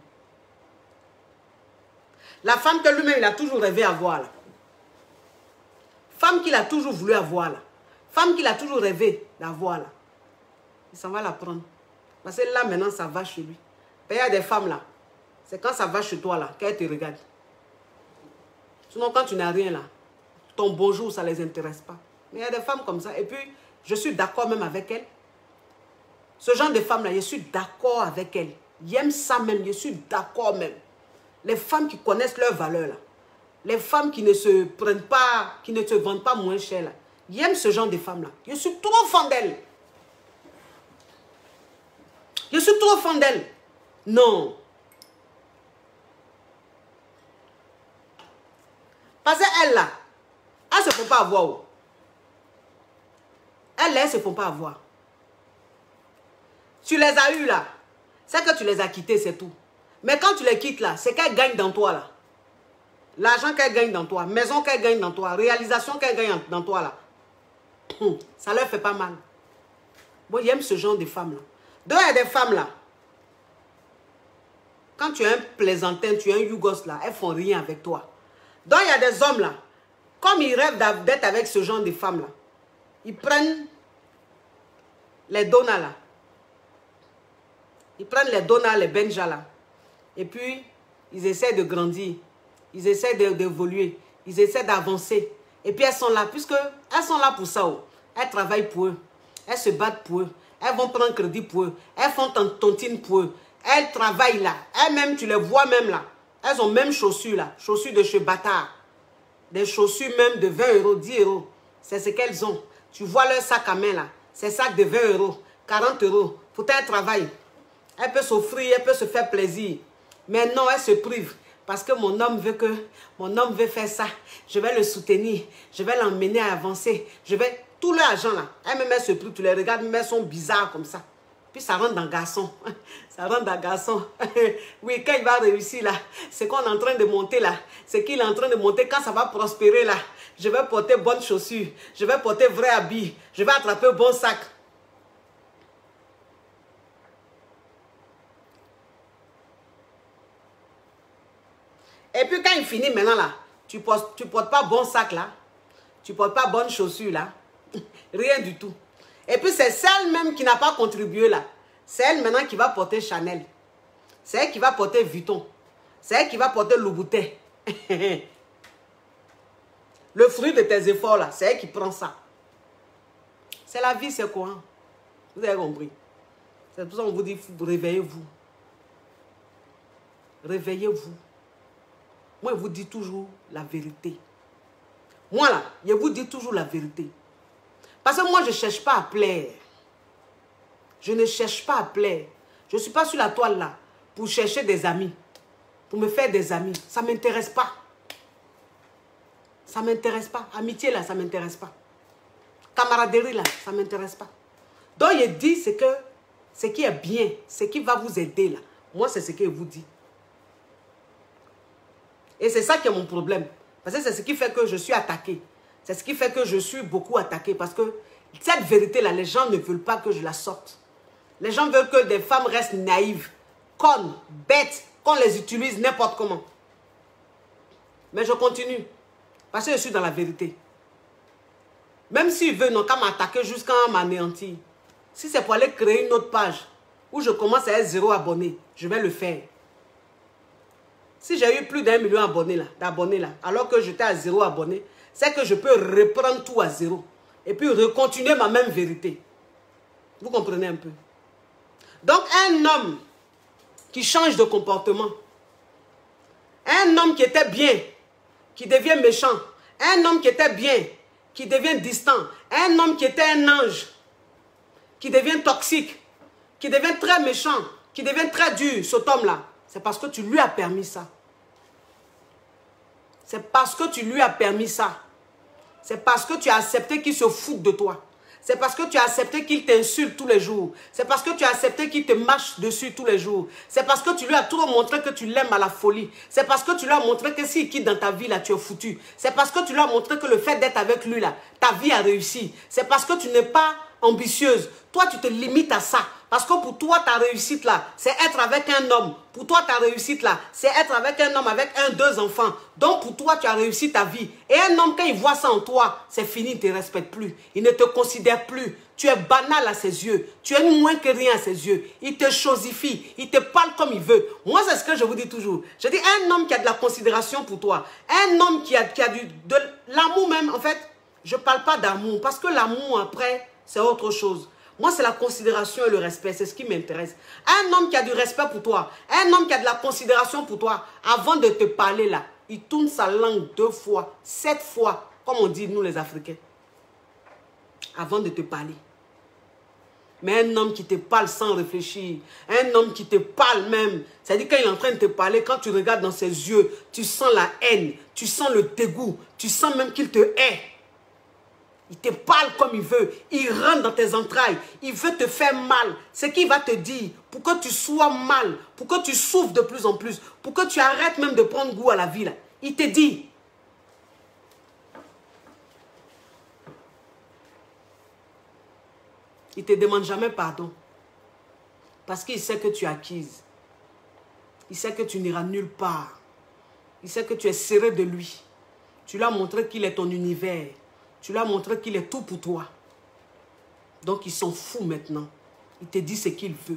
La femme que lui-même il a toujours rêvé avoir là. Femme qu'il a toujours voulu avoir là. Femme qu'il a toujours rêvé d'avoir là. Il s'en va la prendre. Parce que là maintenant ça va chez lui. Il y a des femmes là. C'est quand ça va chez toi là, qu'elle te regarde. Sinon, quand tu n'as rien là, ton bonjour, ça ne les intéresse pas. Mais il y a des femmes comme ça. Et puis, je suis d'accord même avec elles. Ce genre de femmes-là, je suis d'accord avec elles. J'aime ça même, je suis d'accord même. Les femmes qui connaissent leurs valeurs là. Les femmes qui ne se prennent pas, qui ne se vendent pas moins cher là. J'aime ce genre de femmes-là. Je suis trop fan d'elles. Je suis trop fan d'elles. Non. Parce qu'elles là, elles ne se font pas avoir. Elles ne se font pas avoir. Tu les as eues là. C'est que tu les as quittées, c'est tout. Mais quand tu les quittes là, c'est qu'elles gagnent dans toi là. L'argent qu'elles gagnent dans toi, maison qu'elles gagnent dans toi, réalisation qu'elles gagnent dans toi là. Ça leur fait pas mal. Moi, j'aime ce genre de femmes là. Donc, il y a des femmes là. Quand tu es un plaisantin, tu es un yougos là, elles font rien avec toi. Donc, il y a des hommes là. Comme ils rêvent d'être avec ce genre de femmes là, ils prennent les donas là. Ils prennent les donas, les benjas là. Et puis, ils essaient de grandir. Ils essaient d'évoluer. Ils essaient d'avancer. Et puis, elles sont là. Puisque elles sont là pour ça. Oh. Elles travaillent pour eux. Elles se battent pour eux. Elles vont prendre crédit pour eux. Elles font tontine pour eux. Elles travaillent là. Elles-mêmes, tu les vois même là. Elles ont même chaussures là. Chaussures de chez Bâtard. Des chaussures même de 20 euros, 10 euros. C'est ce qu'elles ont. Tu vois leur sac à main là. C'est sac de 20 euros, 40 euros. Pourtant, elles travaillent. Elle peut s'offrir, elle peut se faire plaisir. Mais non, elle se prive. Parce que mon homme veut faire ça. Je vais le soutenir. Je vais l'emmener à avancer. Je vais... Tout l'argent là. Elle-même, elle se prive. Tu les regardes, mais elles sont bizarres comme ça. Puis ça rentre dans le garçon. Ça rentre dans le garçon. Oui, quand il va réussir là, c'est qu'on est en train de monter là. C'est qu'il est en train de monter. Quand ça va prospérer là, je vais porter bonnes chaussures. Je vais porter vrai habit. Je vais attraper bon sac. Et puis quand il finit maintenant là, tu portes pas bon sac là. Tu portes pas bonnes chaussures là. Rien du tout. Et puis c'est celle même qui n'a pas contribué là. C'est elle maintenant qui va porter Chanel. C'est elle qui va porter Vuitton. C'est elle qui va porter Louboutin. Le fruit de tes efforts là, c'est elle qui prend ça. C'est la vie, c'est quoi? Vous avez compris? C'est pour ça qu'on vous dit, réveillez-vous. Réveillez-vous. Moi, je vous dis toujours la vérité. Moi là, je vous dis toujours la vérité. Parce que moi, je ne cherche pas à plaire. Je ne cherche pas à plaire. Je ne suis pas sur la toile là pour chercher des amis. Pour me faire des amis. Ça ne m'intéresse pas. Ça ne m'intéresse pas. Amitié là, ça ne m'intéresse pas. Camaraderie là, ça ne m'intéresse pas. Donc, je dis ce qui est bien, ce qui va vous aider là. Moi, c'est ce que je vous dis. Et c'est ça qui est mon problème. Parce que c'est ce qui fait que je suis attaquée. C'est ce qui fait que je suis beaucoup attaquée. Parce que cette vérité-là, les gens ne veulent pas que je la sorte. Les gens veulent que des femmes restent naïves, connes, bêtes, qu'on les utilise n'importe comment. Mais je continue. Parce que je suis dans la vérité. Même s'ils veulent, non, qu'à m'attaquer jusqu'à m'anéantir. Si c'est pour aller créer une autre page où je commence à être 0 abonné, je vais le faire. Si j'ai eu plus d'1 million d'abonnés là, alors que j'étais à 0 abonné, c'est que je peux reprendre tout à 0. Et puis recontinuer ma même vérité. Vous comprenez un peu? Donc un homme qui change de comportement, un homme qui était bien, qui devient méchant, un homme qui était bien, qui devient distant, un homme qui était un ange, qui devient toxique, qui devient très méchant, qui devient très dur, cet homme-là, c'est parce que tu lui as permis ça. C'est parce que tu lui as permis ça. C'est parce que tu as accepté qu'il se foute de toi. C'est parce que tu as accepté qu'il t'insulte tous les jours. C'est parce que tu as accepté qu'il te marche dessus tous les jours. C'est parce que tu lui as trop montré que tu l'aimes à la folie. C'est parce que tu lui as montré que s'il quitte dans ta vie, là, tu es foutu. C'est parce que tu lui as montré que le fait d'être avec lui, là, ta vie a réussi. C'est parce que tu n'es pas ambitieuse. Toi, tu te limites à ça. Parce que pour toi, ta réussite là, c'est être avec un homme. Pour toi, ta réussite là, c'est être avec un homme avec 1, 2 enfants. Donc, pour toi, tu as réussi ta vie. Et un homme, quand il voit ça en toi, c'est fini, il ne te respecte plus. Il ne te considère plus. Tu es banal à ses yeux. Tu es moins que rien à ses yeux. Il te chosifie. Il te parle comme il veut. Moi, c'est ce que je vous dis toujours. Je dis, un homme qui a de la considération pour toi, un homme qui a de l'amour même, en fait, je ne parle pas d'amour. Parce que l'amour, après, c'est autre chose. Moi, c'est la considération et le respect. C'est ce qui m'intéresse. Un homme qui a du respect pour toi, un homme qui a de la considération pour toi, avant de te parler là, il tourne sa langue 2 fois, 7 fois, comme on dit nous les Africains, avant de te parler. Mais un homme qui te parle sans réfléchir, un homme qui te parle même, c'est-à-dire quand il est en train de te parler, quand tu regardes dans ses yeux, tu sens la haine, tu sens le dégoût, tu sens même qu'il te hait. Il te parle comme il veut, il rentre dans tes entrailles, il veut te faire mal. Ce qu'il va te dire, pour que tu sois mal, pour que tu souffres de plus en plus, pour que tu arrêtes même de prendre goût à la vie, là. Il te dit. Il ne te demande jamais pardon. Parce qu'il sait que tu es acquise. Il sait que tu n'iras nulle part. Il sait que tu es serré de lui. Tu lui as montré qu'il est ton univers. Tu lui as montré qu'il est tout pour toi. Donc il s'en fout maintenant. Il te dit ce qu'il veut.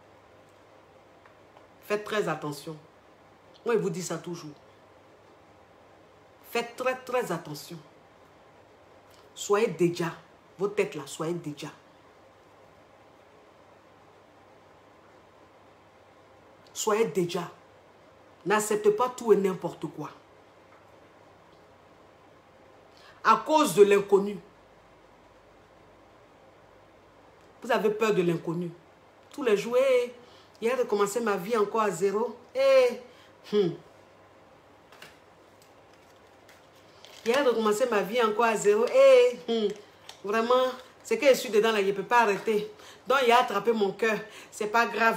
Faites très attention. Moi, il vous dit ça toujours. Faites très très attention. Soyez déjà. Vos têtes là, soyez déjà. Soyez déjà. N'acceptez pas tout et n'importe quoi. À cause de l'inconnu. Vous avez peur de l'inconnu. Tous les jours, hier de commencer ma vie encore à zéro. Hier de commencer ma vie encore à zéro. Vraiment, ce que je suis dedans là, je ne peux pas arrêter. Donc il a attrapé mon cœur. C'est pas grave.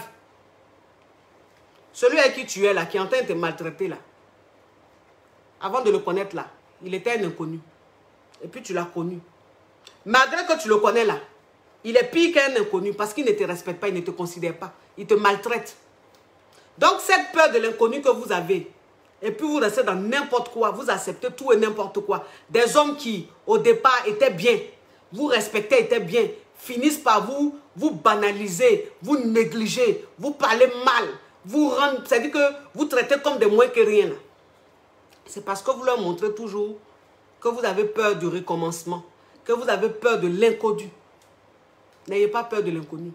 Celui avec qui tu es là, qui est en train de te maltraiter là, avant de le connaître là, il était un inconnu. Et puis tu l'as connu. Malgré que tu le connais là, il est pire qu'un inconnu parce qu'il ne te respecte pas, il ne te considère pas. Il te maltraite. Donc cette peur de l'inconnu que vous avez, et puis vous restez dans n'importe quoi, vous acceptez tout et n'importe quoi. Des hommes qui au départ étaient bien, vous respectez, étaient bien, finissent par vous banaliser, vous négliger, vous parler mal. C'est-à-dire que vous traitez comme des moins que rien. C'est parce que vous leur montrez toujours que vous avez peur du recommencement, que vous avez peur de l'inconnu. N'ayez pas peur de l'inconnu.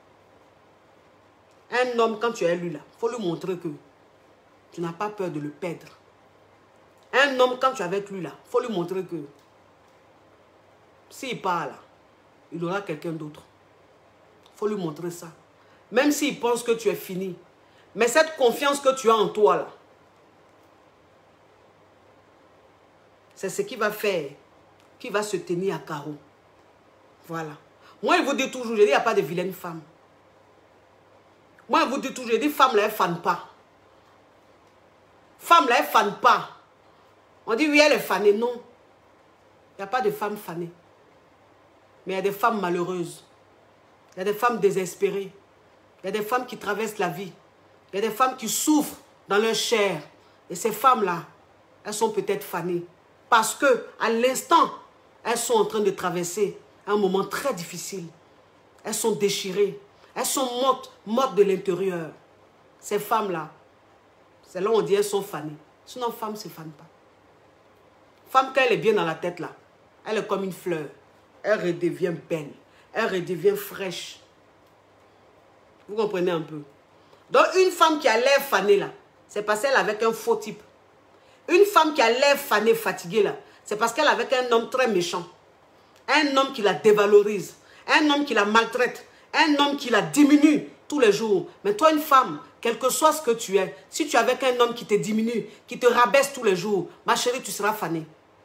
Un homme, quand tu es lui là, il faut lui montrer que tu n'as pas peur de le perdre. Un homme, quand tu es avec lui là, il faut lui montrer que s'il part là, il aura quelqu'un d'autre. Il faut lui montrer ça. Même s'il pense que tu es fini. Mais cette confiance que tu as en toi là, c'est ce qui va faire, qui va se tenir à carreau. Voilà. Moi, je vous dis toujours, je dis, il n'y a pas de vilaine femme. Moi, je vous dis toujours, je dis, femme là, elle ne fane pas. Femme là, elle ne fane pas. On dit, oui, elle est fanée. Non. Il n'y a pas de femme fanée. Mais il y a des femmes malheureuses. Il y a des femmes désespérées. Il y a des femmes qui traversent la vie. Il y a des femmes qui souffrent dans leur chair. Et ces femmes-là, elles sont peut-être fanées. Parce qu'à l'instant, elles sont en train de traverser un moment très difficile. Elles sont déchirées. Elles sont mortes de l'intérieur. Ces femmes-là, c'est là où on dit elles sont fanées. Sinon, femme ne se fane pas. Femme, quand elle est bien dans la tête, là, elle est comme une fleur. Elle redevient belle. Elle redevient fraîche. Vous comprenez un peu? Donc, une femme qui a l'air fanée, là, c'est parce qu'elle est avec un faux type. Une femme qui a l'air fanée, fatiguée, là, c'est parce qu'elle est avec un homme très méchant. Un homme qui la dévalorise. Un homme qui la maltraite. Un homme qui la diminue tous les jours. Mais toi, une femme, quel que soit ce que tu es, si tu es avec un homme qui te diminue, qui te rabaisse tous les jours, ma chérie, tu seras fanée.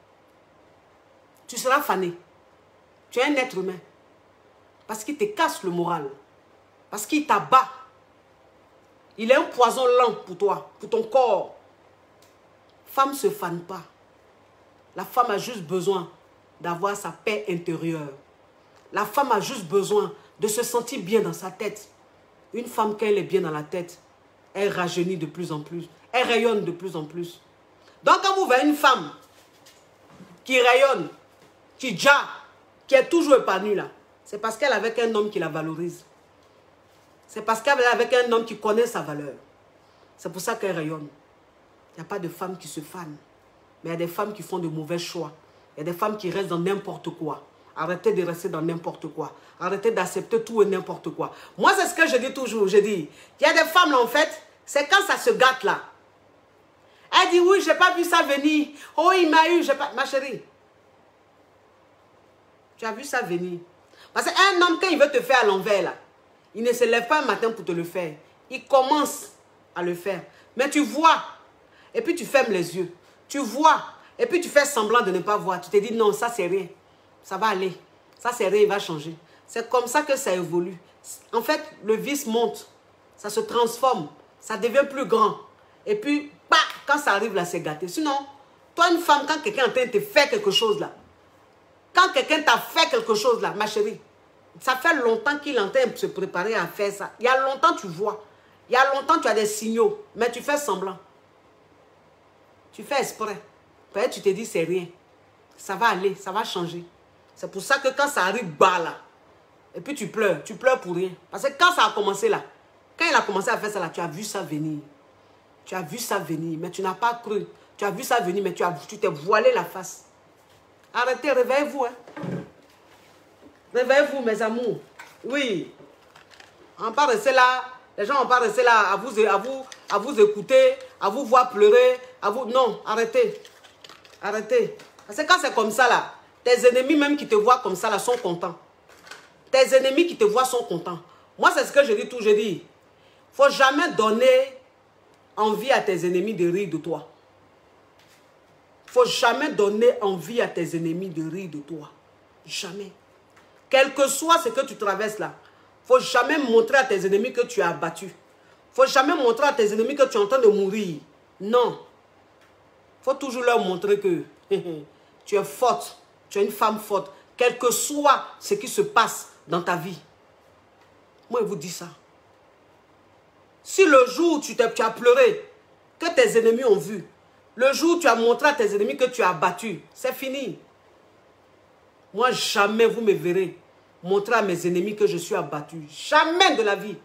Tu seras fanée. Tu es un être humain. Parce qu'il te casse le moral. Parce qu'il t'abat. Il est un poison lent pour toi, pour ton corps. Femme ne se fane pas. La femme a juste besoin d'avoir sa paix intérieure. La femme a juste besoin de se sentir bien dans sa tête. Une femme, quand elle est bien dans la tête, elle rajeunit de plus en plus. Elle rayonne de plus en plus. Donc, quand vous voyez une femme qui rayonne, qui est toujours épanouie là, C'est parce qu'elle est avec un homme qui la valorise. C'est parce qu'elle est avec un homme qui connaît sa valeur. C'est pour ça qu'elle rayonne. Il n'y a pas de femmes qui se fanent. Mais il y a des femmes qui font de mauvais choix. Il y a des femmes qui restent dans n'importe quoi. Arrêtez de rester dans n'importe quoi. Arrêtez d'accepter tout et n'importe quoi. Moi, c'est ce que je dis toujours. Je dis, il y a des femmes là, en fait, c'est quand ça se gâte là. Elle dit, oui, je n'ai pas vu ça venir. Oh, il m'a eu, j'ai pas... Ma chérie, tu as vu ça venir. Parce qu'un homme, quand il veut te faire à l'envers là, il ne se lève pas un matin pour te le faire. Il commence à le faire. Mais tu vois, et puis tu fermes les yeux. Tu vois, et puis tu fais semblant de ne pas voir. Tu te dis, non, ça c'est rien. Ça va aller. Ça c'est rien, il va changer. C'est comme ça que ça évolue. En fait, le vice monte. Ça se transforme. Ça devient plus grand. Et puis, bah, quand ça arrive là, c'est gâté. Sinon, toi une femme, quand quelqu'un est en train de te faire quelque chose là, quand quelqu'un t'a fait quelque chose là, ma chérie, ça fait longtemps qu'il est en train de se préparer à faire ça. Il y a longtemps tu vois. Il y a longtemps tu as des signaux. Mais tu fais semblant. Tu fais exprès. Peut-être tu te dis c'est rien. Ça va aller, ça va changer. C'est pour ça que quand ça arrive bas là, et puis tu pleures pour rien. Parce que quand ça a commencé là, quand il a commencé à faire ça là, tu as vu ça venir. Tu as vu ça venir, mais tu n'as pas cru. Tu as vu ça venir, mais tu t'es voilé la face. Arrêtez, réveillez-vous. Hein. Réveillez-vous, mes amours. Oui. On va pas rester là. Les gens vont pas rester là à vous écouter, à vous voir pleurer. Non, arrêtez. Arrêtez. Parce que quand c'est comme ça là, tes ennemis même qui te voient comme ça là sont contents. Tes ennemis qui te voient sont contents. Moi, c'est ce que je dis toujours. Je dis, il ne faut jamais donner envie à tes ennemis de rire de toi. Il ne faut jamais donner envie à tes ennemis de rire de toi. Jamais. Quel que soit ce que tu traverses là, il ne faut jamais montrer à tes ennemis que tu es abattu. Il ne faut jamais montrer à tes ennemis que tu es en train de mourir. Non. Il faut toujours leur montrer que tu es forte. Tu es une femme forte. Quel que soit ce qui se passe dans ta vie. Moi, je vous dis ça. Si le jour où tu as pleuré, que tes ennemis ont vu, le jour où tu as montré à tes ennemis que tu as battu, c'est fini. Moi, jamais vous me verrez montrer à mes ennemis que je suis abattu. Jamais de la vie.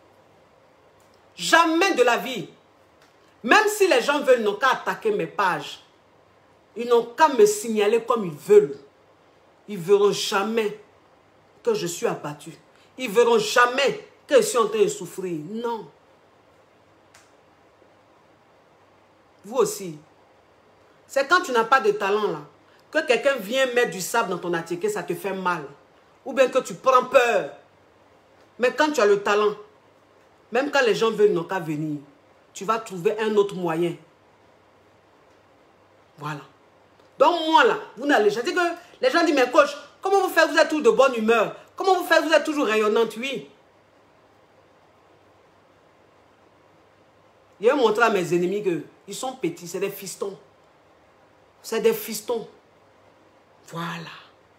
Jamais de la vie. Même si les gens veulent, ils n'ont qu'à attaquer mes pages. Ils n'ont qu'à me signaler comme ils veulent. Ils ne verront jamais que je suis abattu. Ils ne verront jamais que je suis en train de souffrir. Non. Vous aussi. C'est quand tu n'as pas de talent là, que quelqu'un vient mettre du sable dans ton attiqué, ça te fait mal. Ou bien que tu prends peur. Mais quand tu as le talent, même quand les gens veulent n'ont qu'à venir, tu vas trouver un autre moyen. Voilà. Donc moi là, vous n'allez pas dire que les gens disent, mais coach, comment vous faites, vous êtes toujours de bonne humeur? Comment vous faites, vous êtes toujours rayonnante? Oui. Je vais montrer à mes ennemis qu'ils sont petits, c'est des fistons. C'est des fistons. Voilà.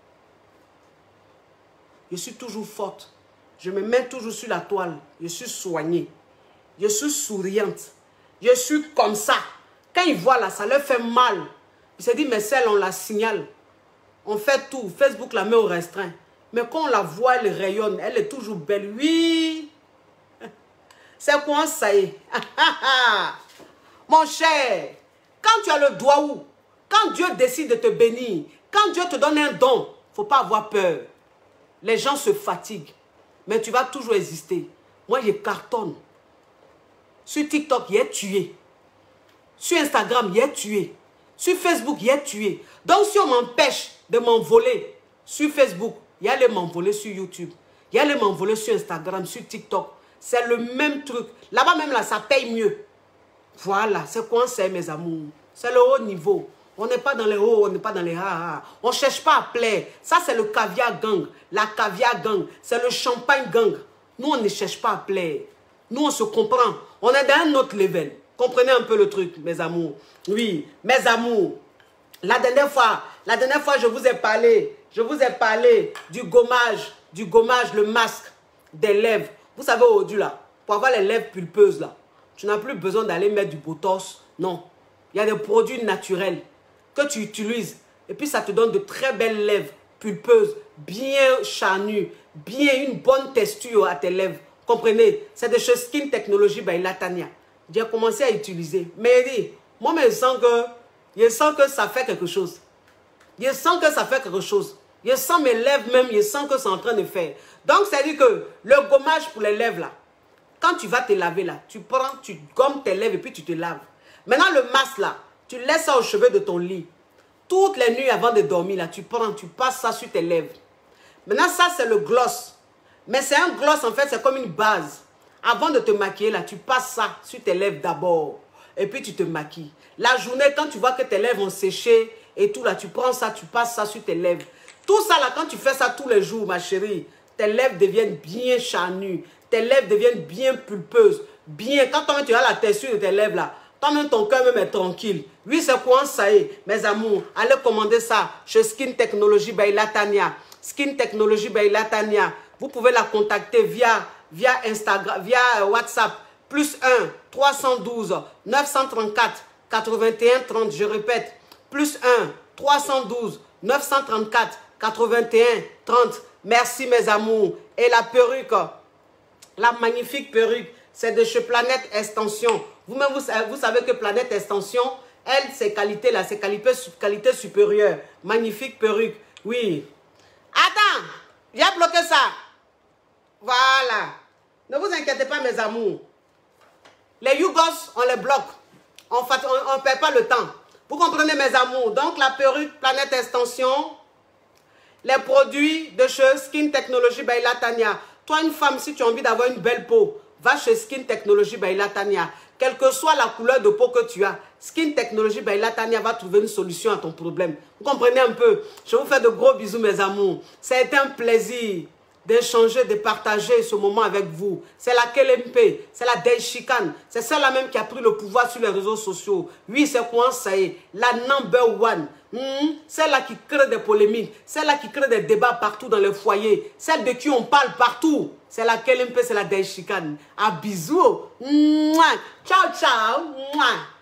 Je suis toujours forte. Je me mets toujours sur la toile. Je suis soignée. Je suis souriante. Je suis comme ça. Quand ils voient là, ça leur fait mal. Ils se disent, mais celle, on la signale. On fait tout. Facebook la met au restreint. Mais quand on la voit, elle rayonne. Elle est toujours belle. Oui. C'est quoi ça y est? Mon cher, quand tu as le doigt où? Quand Dieu décide de te bénir, quand Dieu te donne un don, il ne faut pas avoir peur. Les gens se fatiguent. Mais tu vas toujours exister. Moi, je cartonne. Sur TikTok, il est tué. Sur Instagram, il est tué. Sur Facebook, il est tué. Donc, si on m'empêche de m'envoler sur Facebook, il y a les m'envoler sur YouTube. Il y a les m'envoler sur Instagram, sur TikTok. C'est le même truc. Là-bas même, là, ça paye mieux. Voilà, c'est quoi c'est, mes amours? C'est le haut niveau. On n'est pas dans les hauts, on n'est pas dans les ha-ha. On ne cherche pas à plaire. Ça, c'est le caviar gang. La caviar gang. C'est le champagne gang. Nous, on ne cherche pas à plaire. Nous, on se comprend. On est dans un autre level. Comprenez un peu le truc, mes amours. Oui, mes amours. La dernière fois, je vous ai parlé du gommage, le masque des lèvres. Vous savez, aujourd'hui, là, pour avoir les lèvres pulpeuses, là, tu n'as plus besoin d'aller mettre du botox. Non. Il y a des produits naturels que tu utilises. Et puis, ça te donne de très belles lèvres pulpeuses, bien charnues, bien une bonne texture à tes lèvres. Comprenez? C'est de chez Skin Technology by Latania. J'ai commencé à utiliser. Mais moi, je sens que ça fait quelque chose. Je sens que ça fait quelque chose. Je sens mes lèvres même, je sens que c'est en train de faire. Donc, c'est-à-dire que le gommage pour les lèvres, là, quand tu vas te laver, là, tu prends, tu gommes tes lèvres et puis tu te laves. Maintenant, le masque, là, tu laisses ça aux cheveux de ton lit. Toutes les nuits avant de dormir, là, tu prends, tu passes ça sur tes lèvres. Maintenant, ça, c'est le gloss. Mais c'est un gloss, en fait, c'est comme une base. Avant de te maquiller, là, tu passes ça sur tes lèvres d'abord. Et puis, tu te maquilles. La journée, quand tu vois que tes lèvres vont sécher et tout, là, tu prends ça, tu passes ça sur tes lèvres. Tout ça, là, quand tu fais ça tous les jours, ma chérie, tes lèvres deviennent bien charnues. Tes lèvres deviennent bien pulpeuses. Bien, quand toi-même, tu as la texture de tes lèvres, là, toi-même, ton cœur même est tranquille. Oui, c'est quoi ça y est, mes amours. Allez commander ça chez Skin Technology by Latania. Skin Technology by Latania. Vous pouvez la contacter via Instagram, via WhatsApp. +1 312 934 81 30. Je répète. +1 312 934 81 30. Merci mes amours. Et la perruque, la magnifique perruque, c'est de chez Planète Extension. Vous-même, vous savez que Planète Extension, elle, ses qualités là, ses qualités supérieures. Magnifique perruque. Oui. Attends, j'ai bloqué ça. Voilà. Ne vous inquiétez pas mes amours. Les Yougos, on les bloque. On ne perd pas le temps. Vous comprenez mes amours. Donc la perruque Planète Extension, les produits de chez Skin Technology by Latania. Toi une femme, si tu as envie d'avoir une belle peau, va chez Skin Technology by Latania. Quelle que soit la couleur de peau que tu as, Skin Technology by Latania va trouver une solution à ton problème. Vous comprenez un peu? Je vous fais de gros bisous mes amours. Ça a été un plaisir d'échanger, de partager ce moment avec vous. C'est la KLMP, c'est la Daishikan, c'est celle-là même qui a pris le pouvoir sur les réseaux sociaux. Oui, c'est quoi ça y est, la number one. Celle-là qui crée des polémiques, celle-là qui crée des débats partout dans les foyers, celle de qui on parle partout. C'est la KLMP, c'est la Daishikan. À bisous. Ciao, ciao.